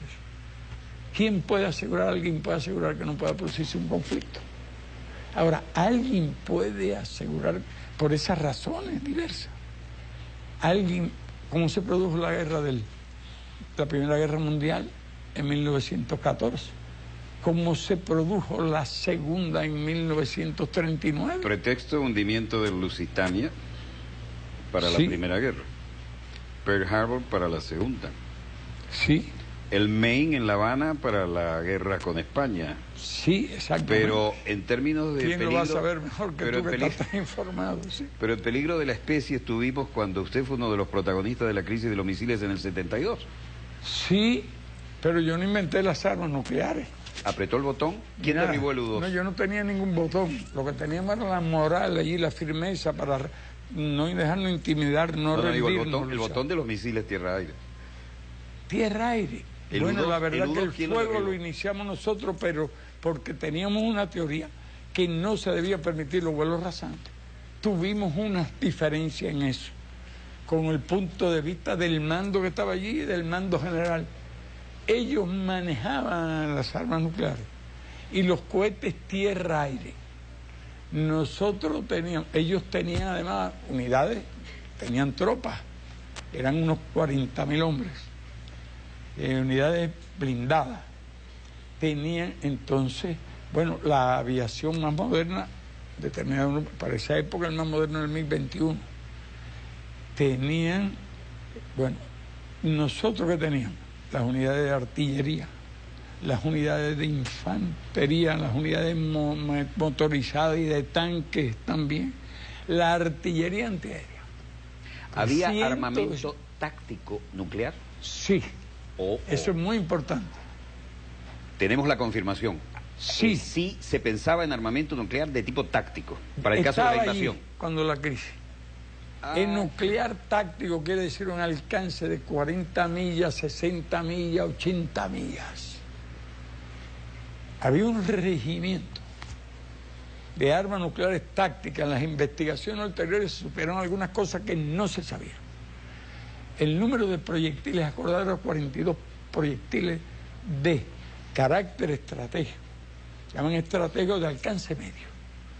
¿Quién puede asegurar, alguien puede asegurar que no pueda producirse un conflicto? Ahora, alguien puede asegurar por esas razones diversas. Alguien, ¿cómo se produjo la guerra del, la Primera Guerra Mundial en mil novecientos catorce? ¿Cómo se produjo la Segunda en mil novecientos treinta y nueve? Pretexto hundimiento del Lusitania para Sí. la Primera Guerra. Pearl Harbor para la Segunda. Sí. El Maine en La Habana para la guerra con España. Sí, exactamente. Pero en términos de ¿Quién peligro... lo va a saber mejor que pero tú que el peli- estás tan informado? Sí. Pero el peligro de la especie estuvimos cuando usted fue uno de los protagonistas de la crisis de los misiles en el setenta y dos. Sí, pero yo no inventé las armas nucleares. ¿Apretó el botón? ¿Quién Nada. derribó el U dos? No, yo no tenía ningún botón. Lo que teníamos era la moral allí, la firmeza para no dejarnos intimidar, no, No, no, digo, el rendirnos. botón, el botón de los misiles tierra-aire. Tierra-aire. El Bueno, U dos, la verdad el U dos, que el ¿quién lo fuego derribó? lo iniciamos nosotros, pero porque teníamos una teoría que no se debía permitir los vuelos rasantes. Tuvimos una diferencia en eso, con el punto de vista del mando que estaba allí y del mando general. Ellos manejaban las armas nucleares y los cohetes tierra-aire. Nosotros teníamos, ellos tenían además unidades, tenían tropas, eran unos cuarenta mil hombres, eh, unidades blindadas. Tenían entonces, bueno, la aviación más moderna, determinada para esa época el más moderno era el MiG veintiuno. Tenían, bueno, nosotros que teníamos, las unidades de artillería, las unidades de infantería, las unidades mo motorizadas y de tanques también, la artillería antiaérea. ¿Había Cientos... armamento táctico nuclear? Sí, O, o... eso es muy importante. Tenemos la confirmación. Sí. Eh, sí se pensaba en armamento nuclear de tipo táctico, para el caso de la Estaba invasión. allí cuando la crisis. Ah. El nuclear táctico quiere decir un alcance de cuarenta millas, sesenta millas, ochenta millas. Había un regimiento de armas nucleares tácticas. En las investigaciones ulteriores se supieron algunas cosas que no se sabían. El número de proyectiles acordados era cuarenta y dos proyectiles de carácter estratégico. llaman estratégicos de alcance medio.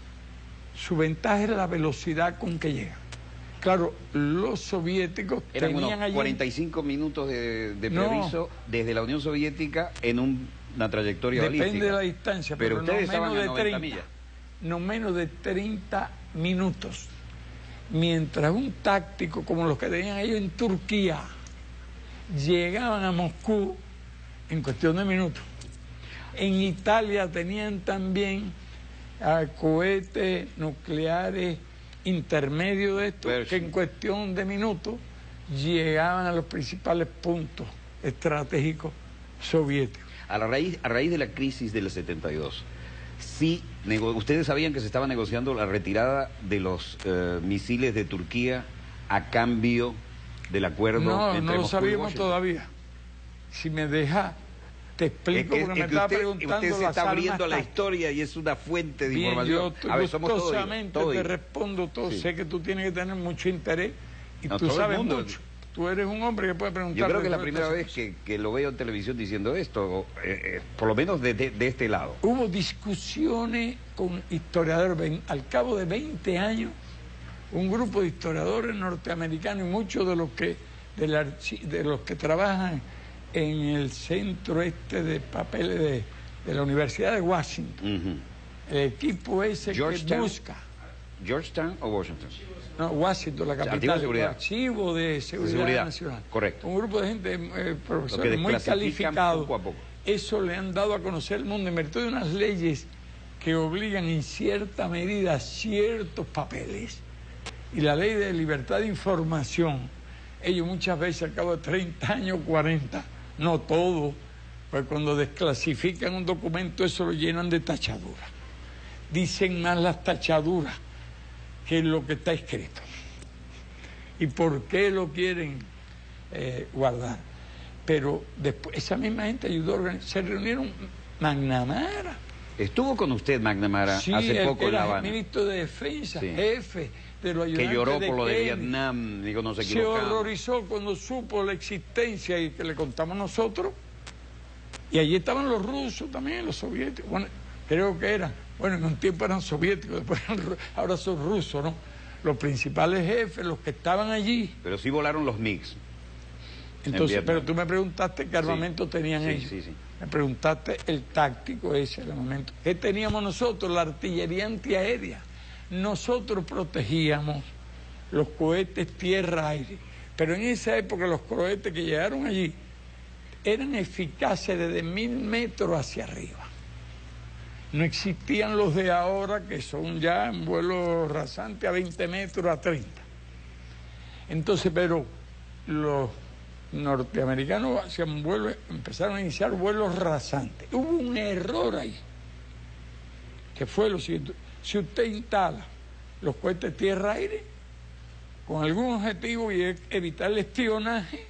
Su ventaja era la velocidad con que llegan. Claro, los soviéticos eran tenían unos allí... cuarenta y cinco minutos de, de No. preaviso desde la Unión Soviética en un, una trayectoria Depende balística. de la distancia, pero, pero ustedes no estaban menos a de noventa treinta, millas. no menos de treinta minutos. Mientras un táctico como los que tenían ellos en Turquía llegaban a Moscú en cuestión de minutos. En Italia tenían también uh, cohetes nucleares intermedios de estos que en cuestión de minutos llegaban a los principales puntos estratégicos soviéticos. A, la raíz, a raíz de la crisis del setenta y dos, sí, ustedes sabían que se estaba negociando la retirada de los uh, misiles de Turquía a cambio del acuerdo no, entre No, no lo Moscú y sabíamos Washington. todavía. Si me deja, te explico es que, porque es me que estaba usted, preguntando usted se las está abriendo armas la tácticas. historia y es una fuente de Bien, información. yo A ver, somos todos gustosamente todos te hijos. respondo todo. Sí. Sé que tú tienes que tener mucho interés y No, tú todo el sabes mundo. mucho. Tú eres un hombre que puede preguntar. Yo creo que es la de primera todas vez esas que, que lo veo en televisión diciendo esto, eh, eh, por lo menos de, de, de este lado. Hubo discusiones con historiadores. Ven, al cabo de veinte años, un grupo de historiadores norteamericanos y muchos de los que, de, la, de los que trabajan en el centro este de papeles de, de la Universidad de Washington, uh-huh. el equipo ese que busca... ¿Georgetown o Washington? No, Washington, la capital, Archivo de seguridad. Archivo de Seguridad, de seguridad Nacional. Correcto. Un grupo de gente, eh, profesores muy calificados. Poco a poco. Eso le han dado a conocer al mundo en virtud de unas leyes que obligan en cierta medida ciertos papeles. Y la ley de libertad de información, ellos muchas veces al cabo de treinta años, cuarenta, no todo, pues cuando desclasifican un documento eso lo llenan de tachaduras. Dicen más las tachaduras que lo que está escrito. ¿Y por qué lo quieren eh, guardar? Pero después esa misma gente ayudó a organizar. Se reunieron McNamara. Estuvo con usted McNamara sí, hace poco en La Habana. El ministro de Defensa, sí. jefe de los ayudantes que lloró de por lo de Kennedy. Vietnam, digo, no se Se equivocaba. horrorizó cuando supo la existencia y que le contamos nosotros. Y allí estaban los rusos también, los soviéticos. Bueno, creo que eran, bueno, en un tiempo eran soviéticos, después eran, ahora son rusos, ¿no? Los principales jefes, los que estaban allí. Pero sí volaron los MiGs. Entonces, pero tú me preguntaste qué armamento sí, tenían sí, ellos. Sí, sí. Me preguntaste el táctico ese, el armamento. ¿Qué teníamos nosotros? La artillería antiaérea. Nosotros protegíamos los cohetes tierra-aire. Pero en esa época los cohetes que llegaron allí eran eficaces desde mil metros hacia arriba. No existían los de ahora que son ya en vuelo rasante a veinte metros, a treinta. Entonces, pero los norteamericanos hacían vuelos, empezaron a iniciar vuelos rasantes. Hubo un error ahí, que fue lo siguiente: si usted instala los cohetes tierra-aire con algún objetivo y es evitar el espionaje,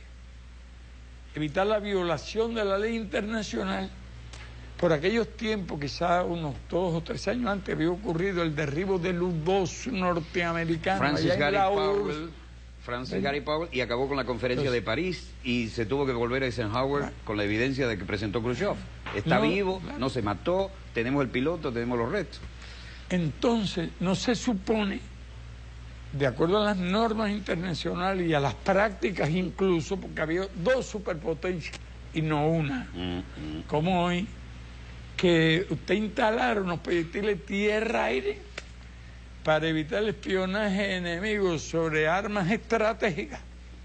evitar la violación de la ley internacional. Por aquellos tiempos, quizás unos dos o tres años antes, había ocurrido el derribo del U dos norteamericano. Francis allá en Gary la Powell, Francis Gary Powell, y acabó con la conferencia Entonces, de París y se tuvo que volver a Eisenhower ah, con la evidencia de que presentó Khrushchev. Está no, vivo, claro. no se mató, tenemos el piloto, tenemos los restos. Entonces, no se supone, de acuerdo a las normas internacionales y a las prácticas incluso, porque había dos superpotencias y no una, mm-hmm. como hoy, que usted instalara unos proyectiles tierra-aire para evitar el espionaje enemigo sobre armas estratégicas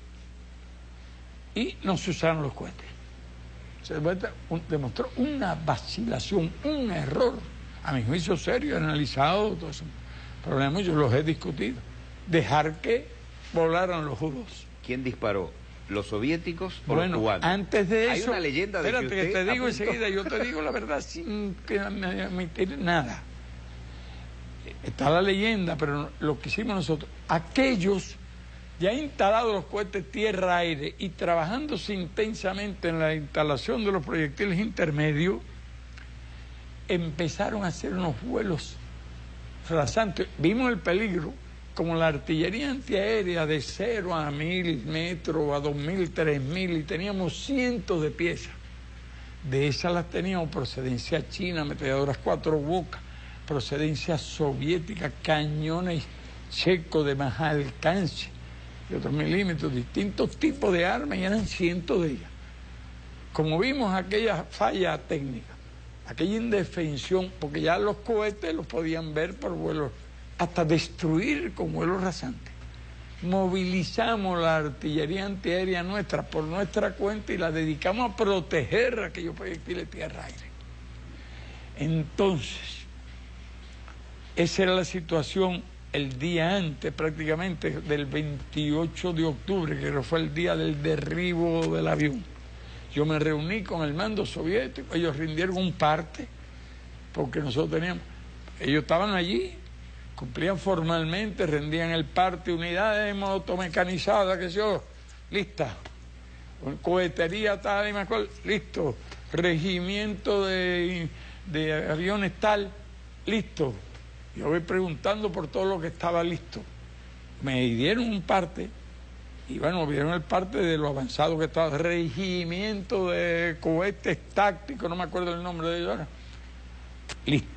y no se usaron los cohetes. Se demostró una vacilación, un error, a mi juicio serio, analizado todos esos problemas, yo los he discutido. Dejar que volaran los U dos. ¿Quién disparó? ¿Los soviéticos o bueno, los cubanos? Antes de eso... Hay una leyenda de espérate, que usted que te digo apuntó. enseguida, yo te digo la verdad sin que me omitir nada. Está la leyenda, pero lo que hicimos nosotros, aquellos ya instalados los cohetes tierra-aire y trabajándose intensamente en la instalación de los proyectiles intermedios, empezaron a hacer unos vuelos rasantes. Vimos el peligro, como la artillería antiaérea de cero a mil metros, a dos mil, tres mil, y teníamos cientos de piezas De esas las teníamos procedencia china, ametralladoras cuatro bocas, procedencia soviética, cañones checos de más alcance de otros milímetros, distintos tipos de armas, y eran cientos de ellas. Como vimos aquella falla técnica, aquella indefensión, porque ya los cohetes los podían ver por vuelos, hasta destruir con vuelos rasantes. Movilizamos la artillería antiaérea nuestra por nuestra cuenta y la dedicamos a proteger aquellos proyectiles tierra-aire. Entonces, esa era la situación el día antes, prácticamente del veintiocho de octubre, que fue el día del derribo del avión. Yo me reuní con el mando soviético, ellos rindieron un parte, porque nosotros teníamos, ellos estaban allí, cumplían formalmente, rendían el parte, unidades motomecanizadas, que yo, lista, cohetería tal y más cual, listo, regimiento de, de aviones tal, listo. Yo voy preguntando por todo lo que estaba listo. Me dieron un parte, y bueno, me dieron el parte de lo avanzado que estaba, regimiento de cohetes tácticos, no me acuerdo el nombre de ellos ahora, listo.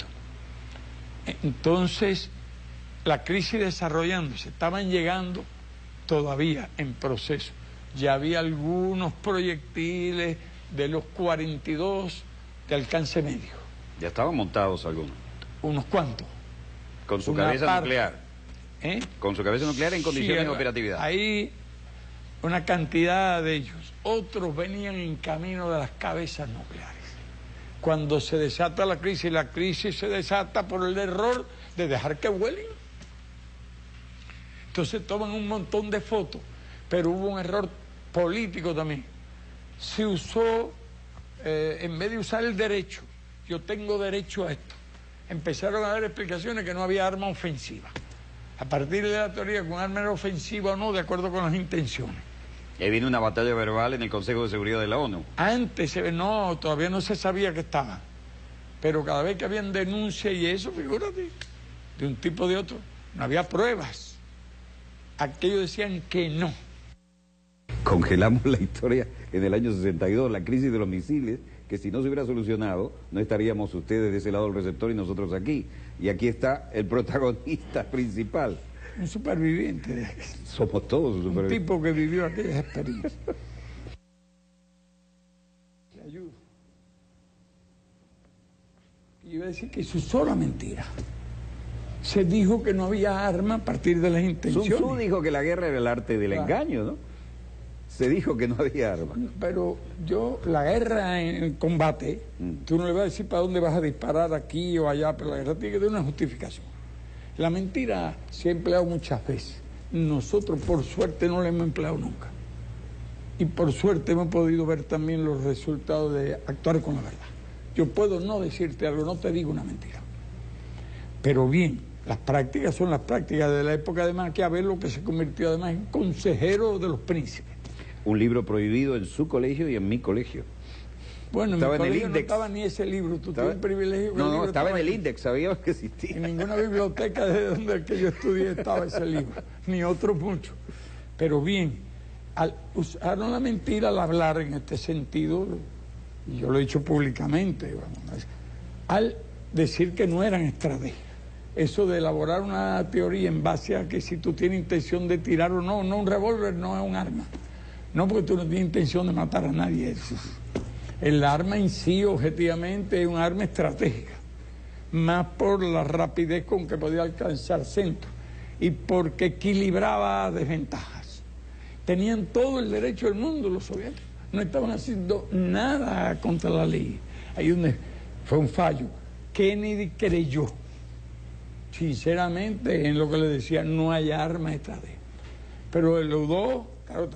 Entonces, la crisis desarrollándose, estaban llegando todavía en proceso. Ya había algunos proyectiles de los cuarenta y dos de alcance medio. Ya estaban montados algunos. Unos cuantos. Con su Una cabeza parte. nuclear. ¿Eh? Con su cabeza nuclear en condiciones Sí, de operatividad. Hay una cantidad de ellos. Otros venían en camino de las cabezas nucleares. Cuando se desata la crisis, la crisis se desata por el error de dejar que vuelen. Entonces toman un montón de fotos, pero hubo un error político también. Se usó, eh, en vez de usar el derecho, yo tengo derecho a esto, empezaron a dar explicaciones que no había arma ofensiva. A partir de la teoría que un arma era ofensiva o no, de acuerdo con las intenciones. Y viene una batalla verbal en el Consejo de Seguridad de la ONU. Antes, no, todavía no se sabía que estaba. Pero cada vez que habían denuncias y eso, figúrate, de un tipo o de otro, no había pruebas. Aquellos decían que no. Congelamos la historia en el año sesenta y dos, la crisis de los misiles, que si no se hubiera solucionado, no estaríamos ustedes de ese lado del receptor y nosotros aquí. Y aquí está el protagonista principal. Un superviviente. Somos todos un supervivientes. Un tipo que vivió aquellas experiencias. Le ayudo. Y iba a decir que eso es sola mentira. Se dijo que no había arma a partir de las intenciones. Sun Tzu dijo que la guerra era el arte del claro. engaño, ¿no? Se dijo que no había arma. Pero yo, la guerra en combate, mm. tú no le vas a decir para dónde vas a disparar aquí o allá, pero la guerra tiene que tener una justificación. La mentira se ha empleado muchas veces. Nosotros, por suerte, no la hemos empleado nunca. Y por suerte hemos podido ver también los resultados de actuar con la verdad. Yo puedo no decirte algo, no te digo una mentira. Pero bien, las prácticas son las prácticas de la época de Maquiavelo, que se convirtió además en consejero de los príncipes. Un libro prohibido en su colegio y en mi colegio. Bueno, estaba en mi en colegio el no index. estaba ni ese libro. Tú ¿Estaba? tuviste el privilegio que No, el no, libro estaba en el ahí. index, sabíamos que existía. En ninguna biblioteca de donde que yo estudié estaba ese libro, ni otro mucho. Pero bien, al, usaron la mentira al hablar en este sentido, y yo lo he dicho públicamente, vamos, al decir que no eran estrategias. Eso de elaborar una teoría en base a que si tú tienes intención de tirar o no, no, un revólver no es un arma. No porque tú no tienes intención de matar a nadie. El arma en sí, objetivamente, es un arma estratégica. Más por la rapidez con que podía alcanzar centro y porque equilibraba desventajas. Tenían todo el derecho del mundo los soviéticos. No estaban haciendo nada contra la ley. Ahí donde fue un fallo. Kennedy creyó, sinceramente, en lo que le decía, no hay arma estratégica. Pero el U dos, claro,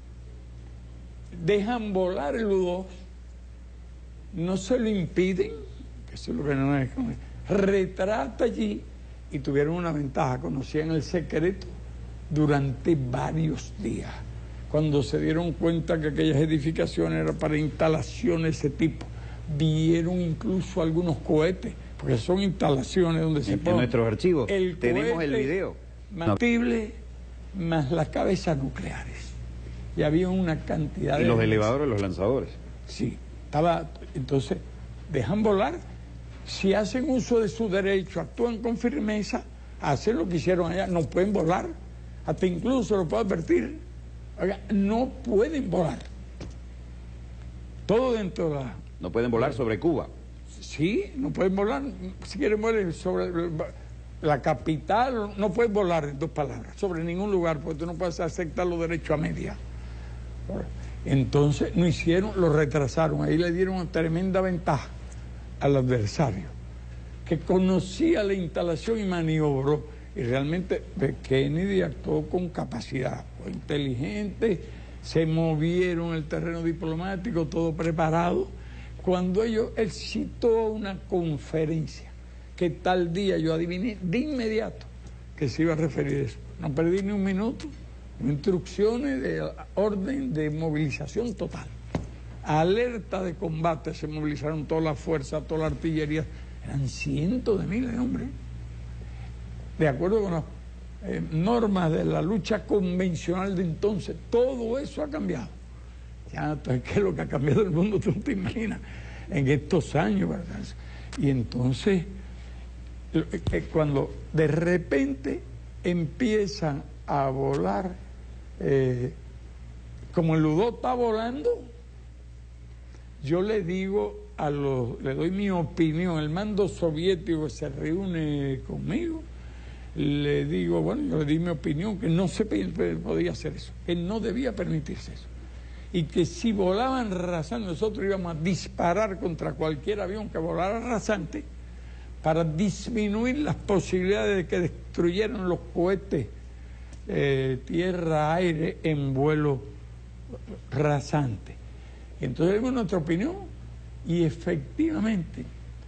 dejan volar el U dos, no se lo impiden, que eso es lo que no es, retrata allí y tuvieron una ventaja, conocían el secreto durante varios días. Cuando se dieron cuenta que aquellas edificaciones eran para instalaciones de ese tipo, vieron incluso algunos cohetes, porque son instalaciones donde se en, pone en nuestros archivos el tenemos el video combustible más las cabezas nucleares. Y había una cantidad y de... los elevadores, los lanzadores. Sí, Estaba, entonces, dejan volar. Si hacen uso de su derecho, actúan con firmeza, hacen lo que hicieron allá, no pueden volar. Hasta incluso, lo puedo advertir, oiga, no pueden volar. Todo dentro de la... No pueden volar la, sobre Cuba. Sí, no pueden volar. Si quieren volar sobre la capital, no pueden volar, en dos palabras, sobre ningún lugar, porque tú no puedes aceptar los derechos a media. Entonces, no hicieron, lo retrasaron. Ahí le dieron una tremenda ventaja al adversario, que conocía la instalación y maniobró. Y realmente Kennedy actuó con capacidad, fue inteligente, se movieron el terreno diplomático, todo preparado. Cuando ellos, él citó una conferencia, que tal día yo adiviné de inmediato que se iba a referir a eso. No perdí ni un minuto, instrucciones de orden de movilización total. Alerta de combate, se movilizaron todas las fuerzas, toda la artillería, eran cientos de miles de hombres. De acuerdo con las eh, normas de la lucha convencional de entonces, todo eso ha cambiado. Ya, entonces, ¿qué es lo que ha cambiado el mundo? Tú no te imaginas, en estos años, ¿verdad? Y entonces, eh, cuando de repente empiezan a volar, eh, como el Ludó está volando, yo le digo a los, le doy mi opinión, el mando soviético se reúne conmigo, le digo, bueno, yo le di mi opinión, que no se podía hacer eso, que no debía permitirse eso, y que si volaban rasante, nosotros íbamos a disparar contra cualquier avión que volara rasante para disminuir las posibilidades de que destruyeran los cohetes eh, tierra-aire en vuelo rasante. Entonces dimos nuestra opinión y efectivamente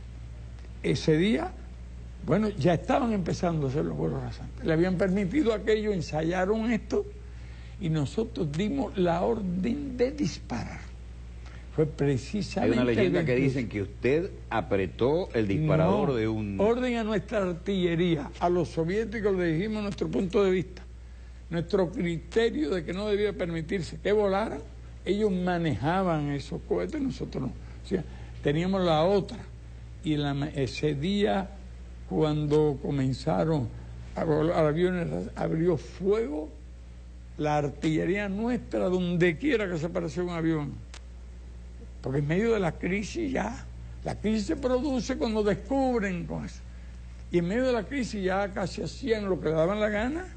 ese día, bueno, ya estaban empezando a hacer los vuelos rasantes. Le habían permitido aquello, ensayaron esto y nosotros dimos la orden de disparar. Fue precisamente... Hay una leyenda que dicen que usted apretó el disparador no, de un... Orden a nuestra artillería, a los soviéticos le dijimos nuestro punto de vista, nuestro criterio de que no debía permitirse que volaran. Ellos manejaban esos cohetes, nosotros no. O sea, teníamos la otra. Y la, ese día, cuando comenzaron a volar aviones, abrió fuego la artillería nuestra donde quiera que se apareció un avión. Porque en medio de la crisis ya, la crisis se produce cuando descubren con eso. Y en medio de la crisis ya casi hacían lo que le daban la gana.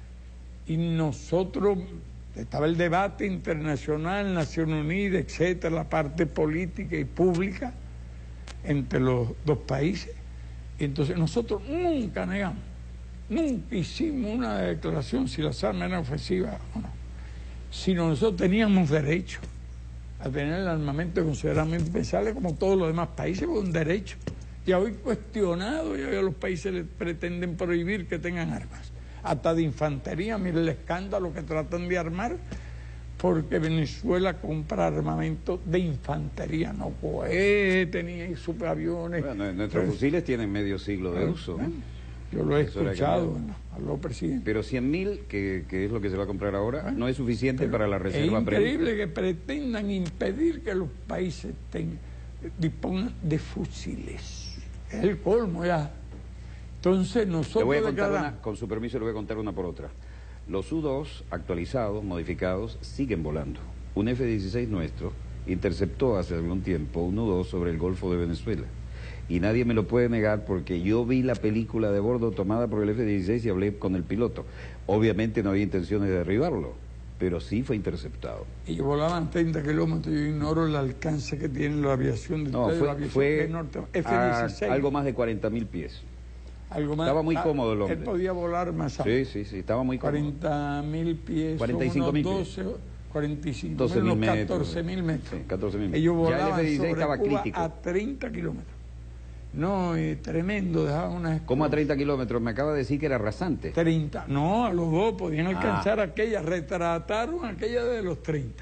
Y nosotros... Estaba el debate internacional, Naciones Unidas, etcétera, la parte política y pública entre los dos países. Y entonces nosotros nunca negamos, nunca hicimos una declaración si las armas eran ofensivas o no. Sino nosotros teníamos derecho a tener el armamento considerablemente pesado como todos los demás países, por un derecho. Ya hoy cuestionado, ya los países les pretenden prohibir que tengan armas. Hasta de infantería, mire el escándalo que tratan de armar, porque Venezuela compra armamento de infantería, no cohetes, ni superaviones. Bueno, nuestros Pero, fusiles tienen medio siglo de uso. ¿eh? Yo lo he Eso escuchado, bueno, habló presidente. Pero cien mil, que, que es lo que se va a comprar ahora, ¿eh? No es suficiente Pero para la reserva prevista. Es increíble que pretendan impedir que los países ten, dispongan de fusiles. Es el colmo ya. Entonces nosotros... Le voy a contar una, con su permiso le voy a contar una por otra. Los U dos actualizados, modificados, siguen volando. Un F dieciséis nuestro interceptó hace algún tiempo un U dos sobre el Golfo de Venezuela. Y nadie me lo puede negar porque yo vi la película de bordo tomada por el F dieciséis y hablé con el piloto. Obviamente no había intenciones de derribarlo, pero sí fue interceptado. Ellos volaban treinta kilómetros, yo ignoro el alcance que tiene la aviación de no, ustedes, fue, la aviación fue norte, F dieciséis. A algo más de cuarenta mil pies. Algo más, estaba muy cómodo el hombre. Él podía volar más alto. Sí, sí, sí, estaba muy cómodo. cuarenta mil pies, cuarenta y cinco mil doce, cuarenta y cinco, doce mil metros. catorce mil metros. Sí, catorce mil metros. Ellos volaban ya el F dieciséis sobre estaba Cuba crítico. a treinta kilómetros. No, eh, tremendo, dejaban unas... ¿Cómo a treinta kilómetros? Me acaba de decir que era rasante. treinta, no, a los dos podían alcanzar ah. aquella, retrataron aquella de los treinta.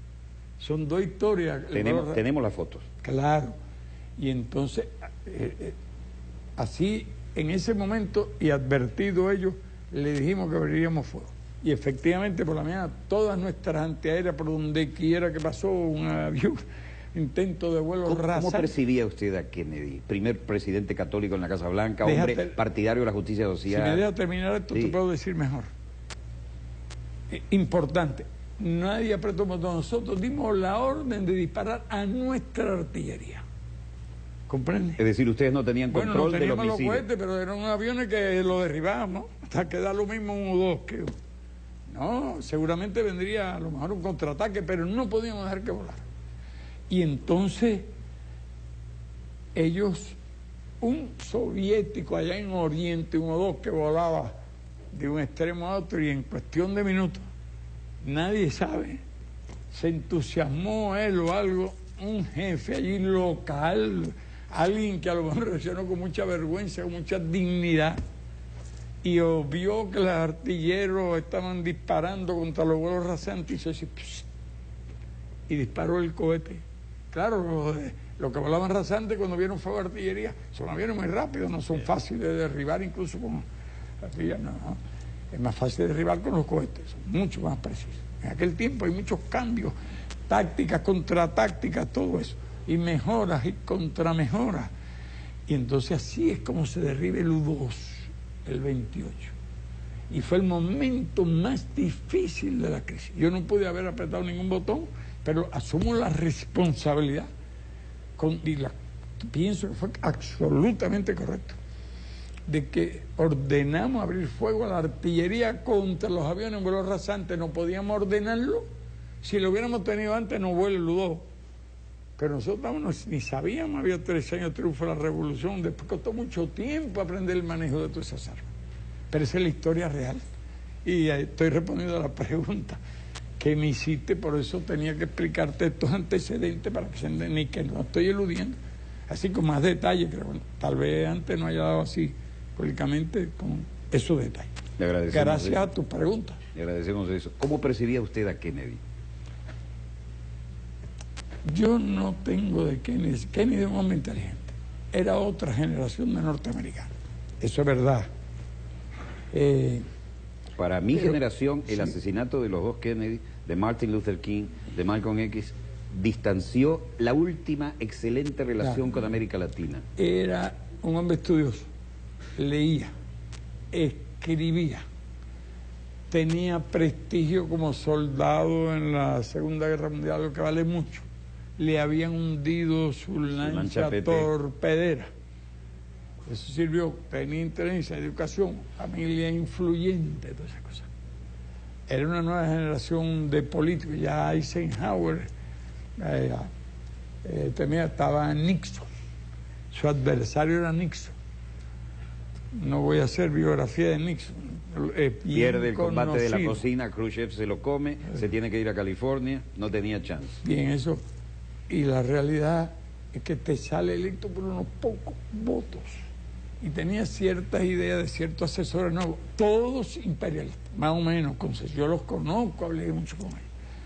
Son dos historias. Tenemos, tenemos las fotos. Claro. Y entonces, eh, eh, así... En ese momento, y advertido ellos, le dijimos que abriríamos fuego. Y efectivamente, por la mañana, todas nuestras antiaéreas, por donde quiera que pasó un avión, intento de vuelo ¿Cómo, rasante. ¿Cómo percibía usted a Kennedy? Primer presidente católico en la Casa Blanca, Déjate, hombre partidario de la justicia social. Si me deja terminar esto, sí. Te puedo decir mejor. Eh, importante. Nadie apretó un botón. Nosotros dimos la orden de disparar a nuestra artillería. ¿Comprende? Es decir, ustedes no tenían control bueno, no de teníamos los los misiles. cohetes, pero eran unos aviones que los derribábamos, hasta que da lo mismo uno o dos. Que... No, seguramente vendría a lo mejor un contraataque, pero no podíamos dejar que volara. Y entonces, ellos, un soviético allá en Oriente, uno o dos, que volaba de un extremo a otro y en cuestión de minutos, nadie sabe, se entusiasmó él o algo, un jefe allí local, alguien que a lo mejor reaccionó con mucha vergüenza, con mucha dignidad, y vio que los artilleros estaban disparando contra los vuelos rasantes y hizo así, pss, y disparó el cohete. Claro, los, los que volaban rasantes cuando vieron fuego de artillería son aviones muy rápidos, no son fáciles de derribar, incluso con artillería, no, no. Es más fácil de derribar con los cohetes, son mucho más precisos. En aquel tiempo hay muchos cambios, tácticas, contratácticas, todo eso, y mejoras y contramejoras. Y entonces así es como se derriba el U dos, el veintiocho. Y fue el momento más difícil de la crisis. Yo no pude haber apretado ningún botón, pero asumo la responsabilidad con, y la, pienso que fue absolutamente correcto, de que ordenamos abrir fuego a la artillería contra los aviones en vuelo rasante. No podíamos ordenarlo. Si lo hubiéramos tenido antes, no vuela el U dos. Pero nosotros no, ni sabíamos, había tres años de triunfo de la revolución, después costó mucho tiempo aprender el manejo de todas esas armas. Pero esa es la historia real. Y estoy respondiendo a la pregunta que me hiciste, por eso tenía que explicarte estos antecedentes para que se entiendan, y que no estoy eludiendo. Así con más detalle, creo. Bueno, tal vez antes no haya dado así públicamente con esos detalles. Le agradecemos Gracias eso. a tu pregunta. Le agradecemos eso. ¿Cómo percibía usted a Kennedy? Yo no tengo de Kennedy. Kennedy es un hombre inteligente. Era otra generación de norteamericanos. Eso es verdad. Eh, Para mi pero, generación, el sí. asesinato de los dos Kennedy, de Martin Luther King, de Malcolm X, distanció la última excelente relación claro. con América Latina. Era un hombre estudioso. Leía, escribía, tenía prestigio como soldado en la Segunda Guerra Mundial, lo que vale mucho. Le habían hundido su lancha, lancha torpedera. Eso sirvió, tenía inteligencia, educación, familia influyente, todas esas cosas. Era una nueva generación de políticos. Ya Eisenhower eh, eh, tenía, estaba Nixon. Su adversario era Nixon. No voy a hacer biografía de Nixon. Eh, Pierde el combate conocido. de la cocina, Khrushchev se lo come, eh. se tiene que ir a California, no tenía chance. Bien, eso. Y la realidad es que te sale electo por unos pocos votos. Y tenía ciertas ideas de ciertos asesores nuevos, todos imperialistas, más o menos. Yo los conozco, hablé mucho con ellos.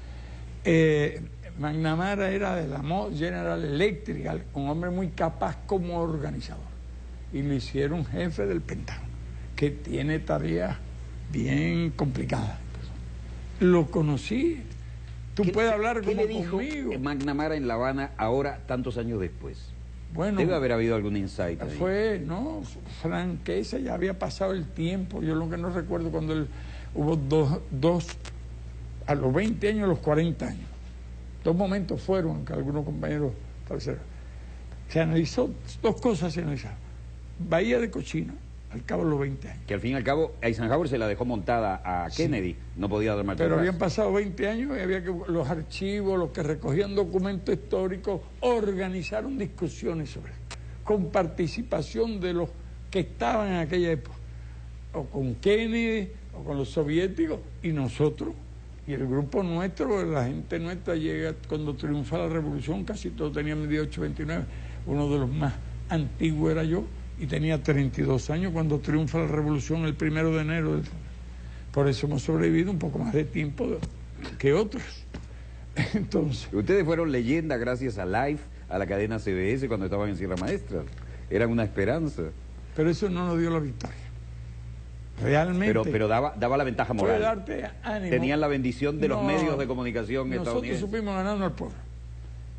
Eh, McNamara era de la General Electric, un hombre muy capaz como organizador. Y lo hicieron jefe del Pentágono, que tiene tareas bien complicadas. Lo conocí. Tú puedes hablar como ¿qué le dijo conmigo. McNamara en La Habana ahora, tantos años después? Bueno, debe haber habido algún insight ahí. Fue, no, franqueza, ya había pasado el tiempo. Yo lo que no recuerdo cuando él, hubo dos, dos, a los veinte años, a los cuarenta años. Dos momentos fueron que algunos compañeros establecieron. Se analizó, dos cosas se analizaron. Bahía de Cochino, al cabo de los veinte años. Que al fin y al cabo Eisenhower se la dejó montada a Kennedy, sí. No podía dar marcha Pero atrás. habían pasado veinte años y había que los archivos, los que recogían documentos históricos, organizaron discusiones sobre eso, con participación de los que estaban en aquella época, o con Kennedy, o con los soviéticos, y nosotros, y el grupo nuestro, la gente nuestra llega cuando triunfa la revolución, casi todos tenían dieciocho, veintinueve, uno de los más antiguos era yo, y tenía treinta y dos años cuando triunfa la revolución el primero de enero. Del... Por eso hemos sobrevivido un poco más de tiempo que otros. Entonces, ustedes fueron leyenda gracias a Life, a la cadena C B S cuando estaban en Sierra Maestra. Eran una esperanza. Pero eso no nos dio la victoria. Realmente. Pero, pero daba, daba la ventaja moral. Puede darte ánimo. Tenían la bendición de los no, medios de comunicación estadounidenses. estadounidenses. Nosotros supimos ganando al pueblo.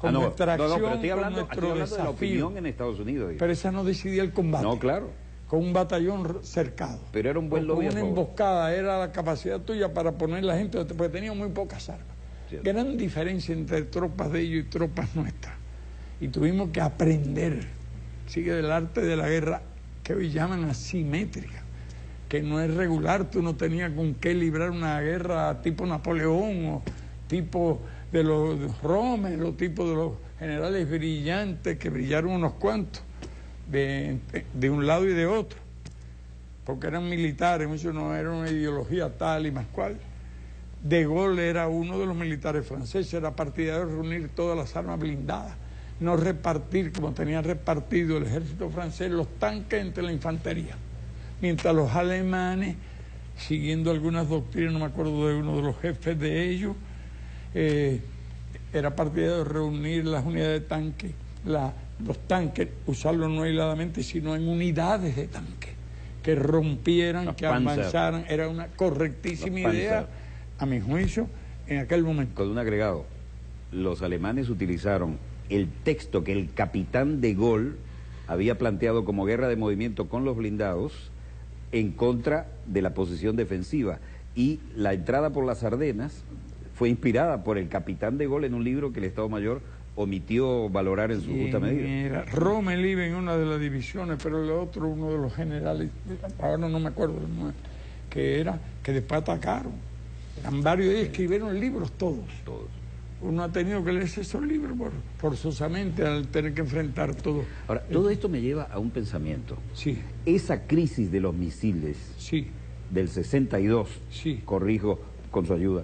con ah, no, nuestra acción, no, no, pero estoy con hablando, nuestro estoy hablando desafío. de la opinión en Estados Unidos. Pero esa no decidía el combate. No, claro. Con un batallón cercado. Pero era un buen lobby. Con una emboscada, era la capacidad tuya para poner la gente, porque tenían muy pocas armas. Cierto. Gran diferencia entre tropas de ellos y tropas nuestras. Y tuvimos que aprender, sigue del arte de la guerra, que hoy llaman asimétrica, que no es regular, tú no tenías con qué librar una guerra tipo Napoleón o tipo de los Rommel o tipo de los generales brillantes, que brillaron unos cuantos. De, de un lado y de otro, porque eran militares, muchos no eran una ideología tal y más cual. De Gaulle era uno de los militares franceses, era partidario de reunir todas las armas blindadas, no repartir como tenían repartido el ejército francés los tanques entre la infantería, mientras los alemanes, siguiendo algunas doctrinas, no me acuerdo de uno de los jefes de ellos, eh, era partidario de reunir las unidades de tanque, la los tanques, usarlos no aisladamente, sino en unidades de tanques, que rompieran, los que Panzer. avanzaran. Era una correctísima idea, a mi juicio, en aquel momento. Con un agregado, los alemanes utilizaron el texto que el capitán de Gaulle había planteado como guerra de movimiento con los blindados en contra de la posición defensiva. Y la entrada por las Ardenas fue inspirada por el capitán de Gaulle en un libro que el Estado Mayor omitió valorar en su justa medida. Era Rommel iba en una de las divisiones, pero el otro, uno de los generales, ahora no me acuerdo, que era, que después atacaron. Eran varios y escribieron libros todos. Todos. Uno ha tenido que leerse esos libros por, forzosamente al tener que enfrentar todo. Ahora, todo esto me lleva a un pensamiento. Sí. Esa crisis de los misiles sí. del sesenta y dos, sí. corrijo con su ayuda,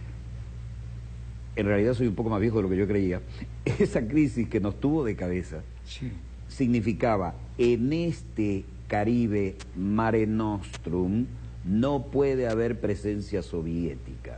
en realidad soy un poco más viejo de lo que yo creía, esa crisis que nos tuvo de cabeza sí. significaba, en este Caribe Mare Nostrum no puede haber presencia soviética.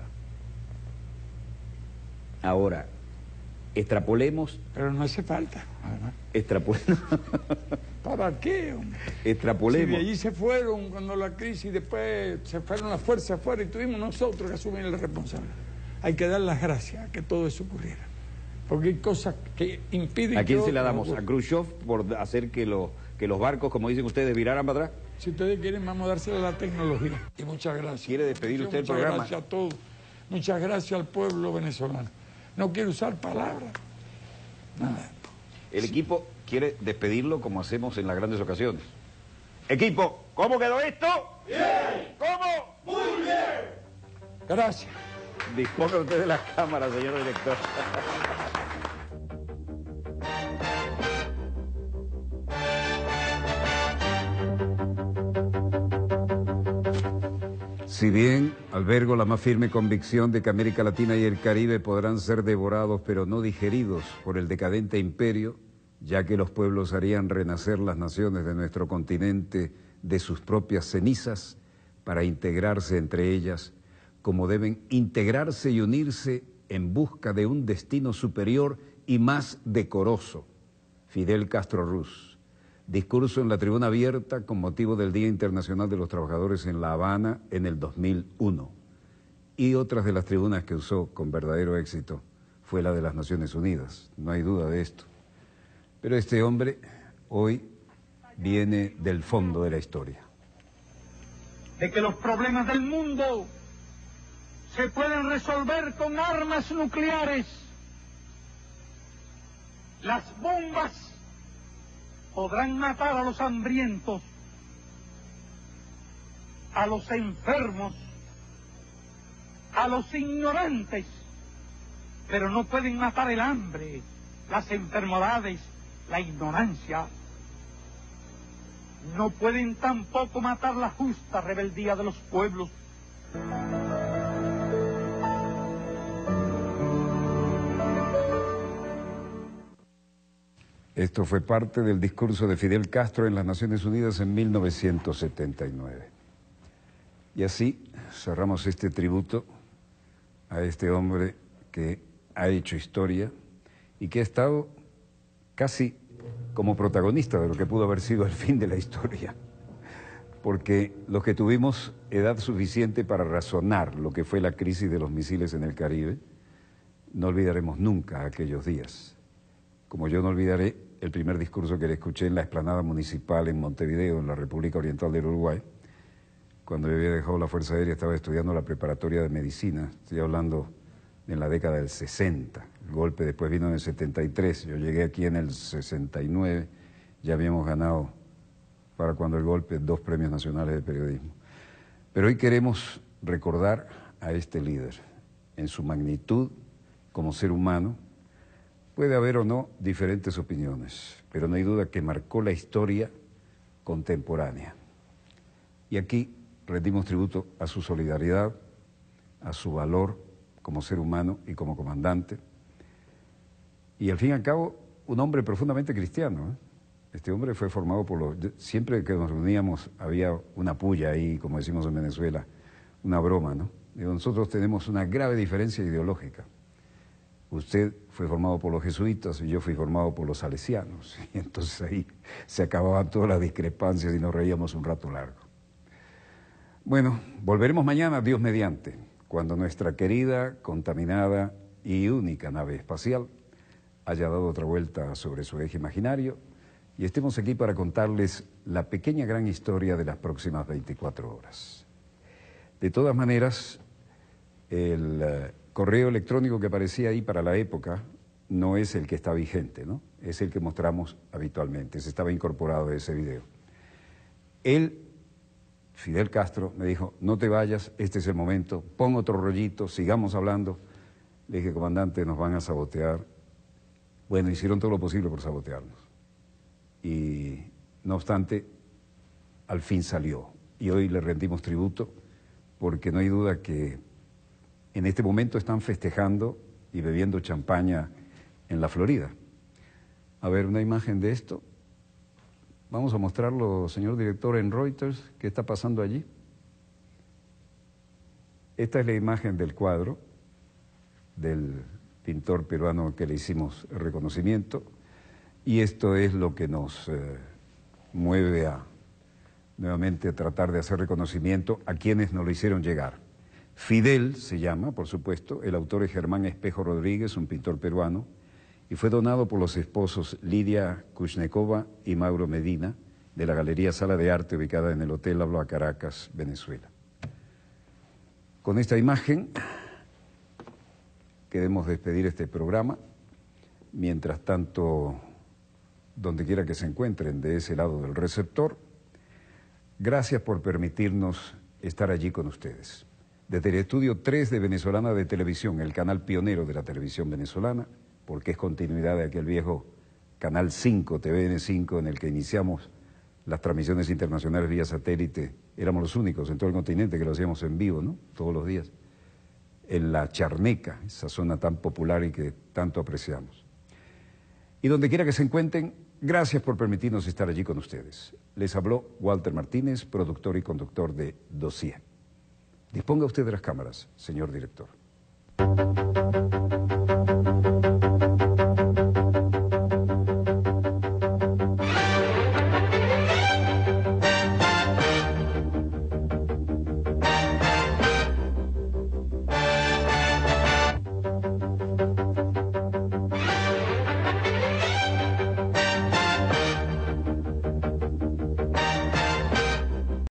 Ahora, extrapolemos... Pero no hace falta. Extrapolemos... ¿Para qué, hombre? Extrapolemos... Si de allí se fueron cuando la crisis, después se fueron las fuerzas afuera y tuvimos nosotros que asumir la responsabilidad. Hay que dar las gracias a que todo eso ocurriera. Porque hay cosas que impiden... ¿A quién que se la damos? ¿A Khrushchev por hacer que, lo, que los barcos, como dicen ustedes, viraran para atrás? Si ustedes quieren, vamos a dársela a la tecnología. Y muchas gracias. ¿Quiere despedir usted el programa? Muchas gracias a todos. Muchas gracias al pueblo venezolano. No quiero usar palabras. Nada. El equipo quiere despedirlo como hacemos en las grandes ocasiones. Equipo, ¿cómo quedó esto? ¡Bien! ¿Cómo? ¡Muy bien! Gracias. Disponga usted de la cámara, señor director. Si bien albergo la más firme convicción de que América Latina y el Caribe podrán ser devorados pero no digeridos por el decadente imperio, ya que los pueblos harían renacer las naciones de nuestro continente de sus propias cenizas para integrarse entre ellas, como deben integrarse y unirse en busca de un destino superior y más decoroso. Fidel Castro Ruz. Discurso en la tribuna abierta con motivo del Día Internacional de los Trabajadores en La Habana en el dos mil uno. Y otras de las tribunas que usó con verdadero éxito fue la de las Naciones Unidas, no hay duda de esto. Pero este hombre hoy viene del fondo de la historia. De que los problemas del mundo se pueden resolver con armas nucleares. Las bombas podrán matar a los hambrientos, a los enfermos, a los ignorantes, pero no pueden matar el hambre, las enfermedades, la ignorancia. No pueden tampoco matar la justa rebeldía de los pueblos. Esto fue parte del discurso de Fidel Castro en las Naciones Unidas en mil novecientos setenta y nueve. Y así cerramos este tributo a este hombre que ha hecho historia y que ha estado casi como protagonista de lo que pudo haber sido el fin de la historia. Porque los que tuvimos edad suficiente para razonar lo que fue la crisis de los misiles en el Caribe, no olvidaremos nunca aquellos días. como yo no olvidaré el primer discurso que le escuché en la explanada municipal en Montevideo, en la República Oriental del Uruguay, cuando yo había dejado la Fuerza Aérea, estaba estudiando la preparatoria de medicina, estoy hablando en la década del sesenta, el golpe después vino en el setenta y tres, yo llegué aquí en el sesenta y nueve, ya habíamos ganado para cuando el golpe dos premios nacionales de periodismo. Pero hoy queremos recordar a este líder en su magnitud como ser humano. Puede haber o no diferentes opiniones, pero no hay duda que marcó la historia contemporánea. Y aquí rendimos tributo a su solidaridad, a su valor como ser humano y como comandante. Y al fin y al cabo, un hombre profundamente cristiano, ¿eh? Este hombre fue formado por los... Siempre que nos reuníamos había una puya ahí, como decimos en Venezuela, una broma, ¿no? Digo, nosotros tenemos una grave diferencia ideológica. Usted fue formado por los jesuitas y yo fui formado por los salesianos. Y entonces ahí se acababan todas las discrepancias y nos reíamos un rato largo. Bueno, volveremos mañana, Dios mediante, cuando nuestra querida, contaminada y única nave espacial haya dado otra vuelta sobre su eje imaginario y estemos aquí para contarles la pequeña gran historia de las próximas veinticuatro horas. De todas maneras, el uh, correo electrónico que aparecía ahí para la época no es el que está vigente, ¿no? Es el que mostramos habitualmente, se estaba incorporado a ese video. Él, Fidel Castro, me dijo, no te vayas, este es el momento, pon otro rollito, sigamos hablando. Le dije, comandante, nos van a sabotear. Bueno, hicieron todo lo posible por sabotearnos. Y no obstante, al fin salió. Y hoy le rendimos tributo, porque no hay duda que en este momento están festejando y bebiendo champaña en la Florida. A ver, una imagen de esto. Vamos a mostrarlo, señor director, en Reuters, ¿qué está pasando allí? Esta es la imagen del cuadro del pintor peruano que le hicimos el reconocimiento, y esto es lo que nos eh, mueve a nuevamente a tratar de hacer reconocimiento a quienes nos lo hicieron llegar. Fidel se llama, por supuesto, el autor es Germán Espejo Rodríguez, un pintor peruano, y fue donado por los esposos Lidia Kushnekova y Mauro Medina, de la Galería Sala de Arte ubicada en el Hotel Hablo Caracas, Venezuela. Con esta imagen queremos despedir este programa. Mientras tanto, donde quiera que se encuentren de ese lado del receptor, gracias por permitirnos estar allí con ustedes. Desde el estudio tres de Venezolana de Televisión, el canal pionero de la televisión venezolana, porque es continuidad de aquel viejo Canal cinco, T V N cinco, en el que iniciamos las transmisiones internacionales vía satélite. Éramos los únicos en todo el continente que lo hacíamos en vivo, ¿no? Todos los días. En la Charneca, esa zona tan popular y que tanto apreciamos. Y donde quiera que se encuentren, gracias por permitirnos estar allí con ustedes. Les habló Walter Martínez, productor y conductor de Dossier. Disponga usted de las cámaras, señor director.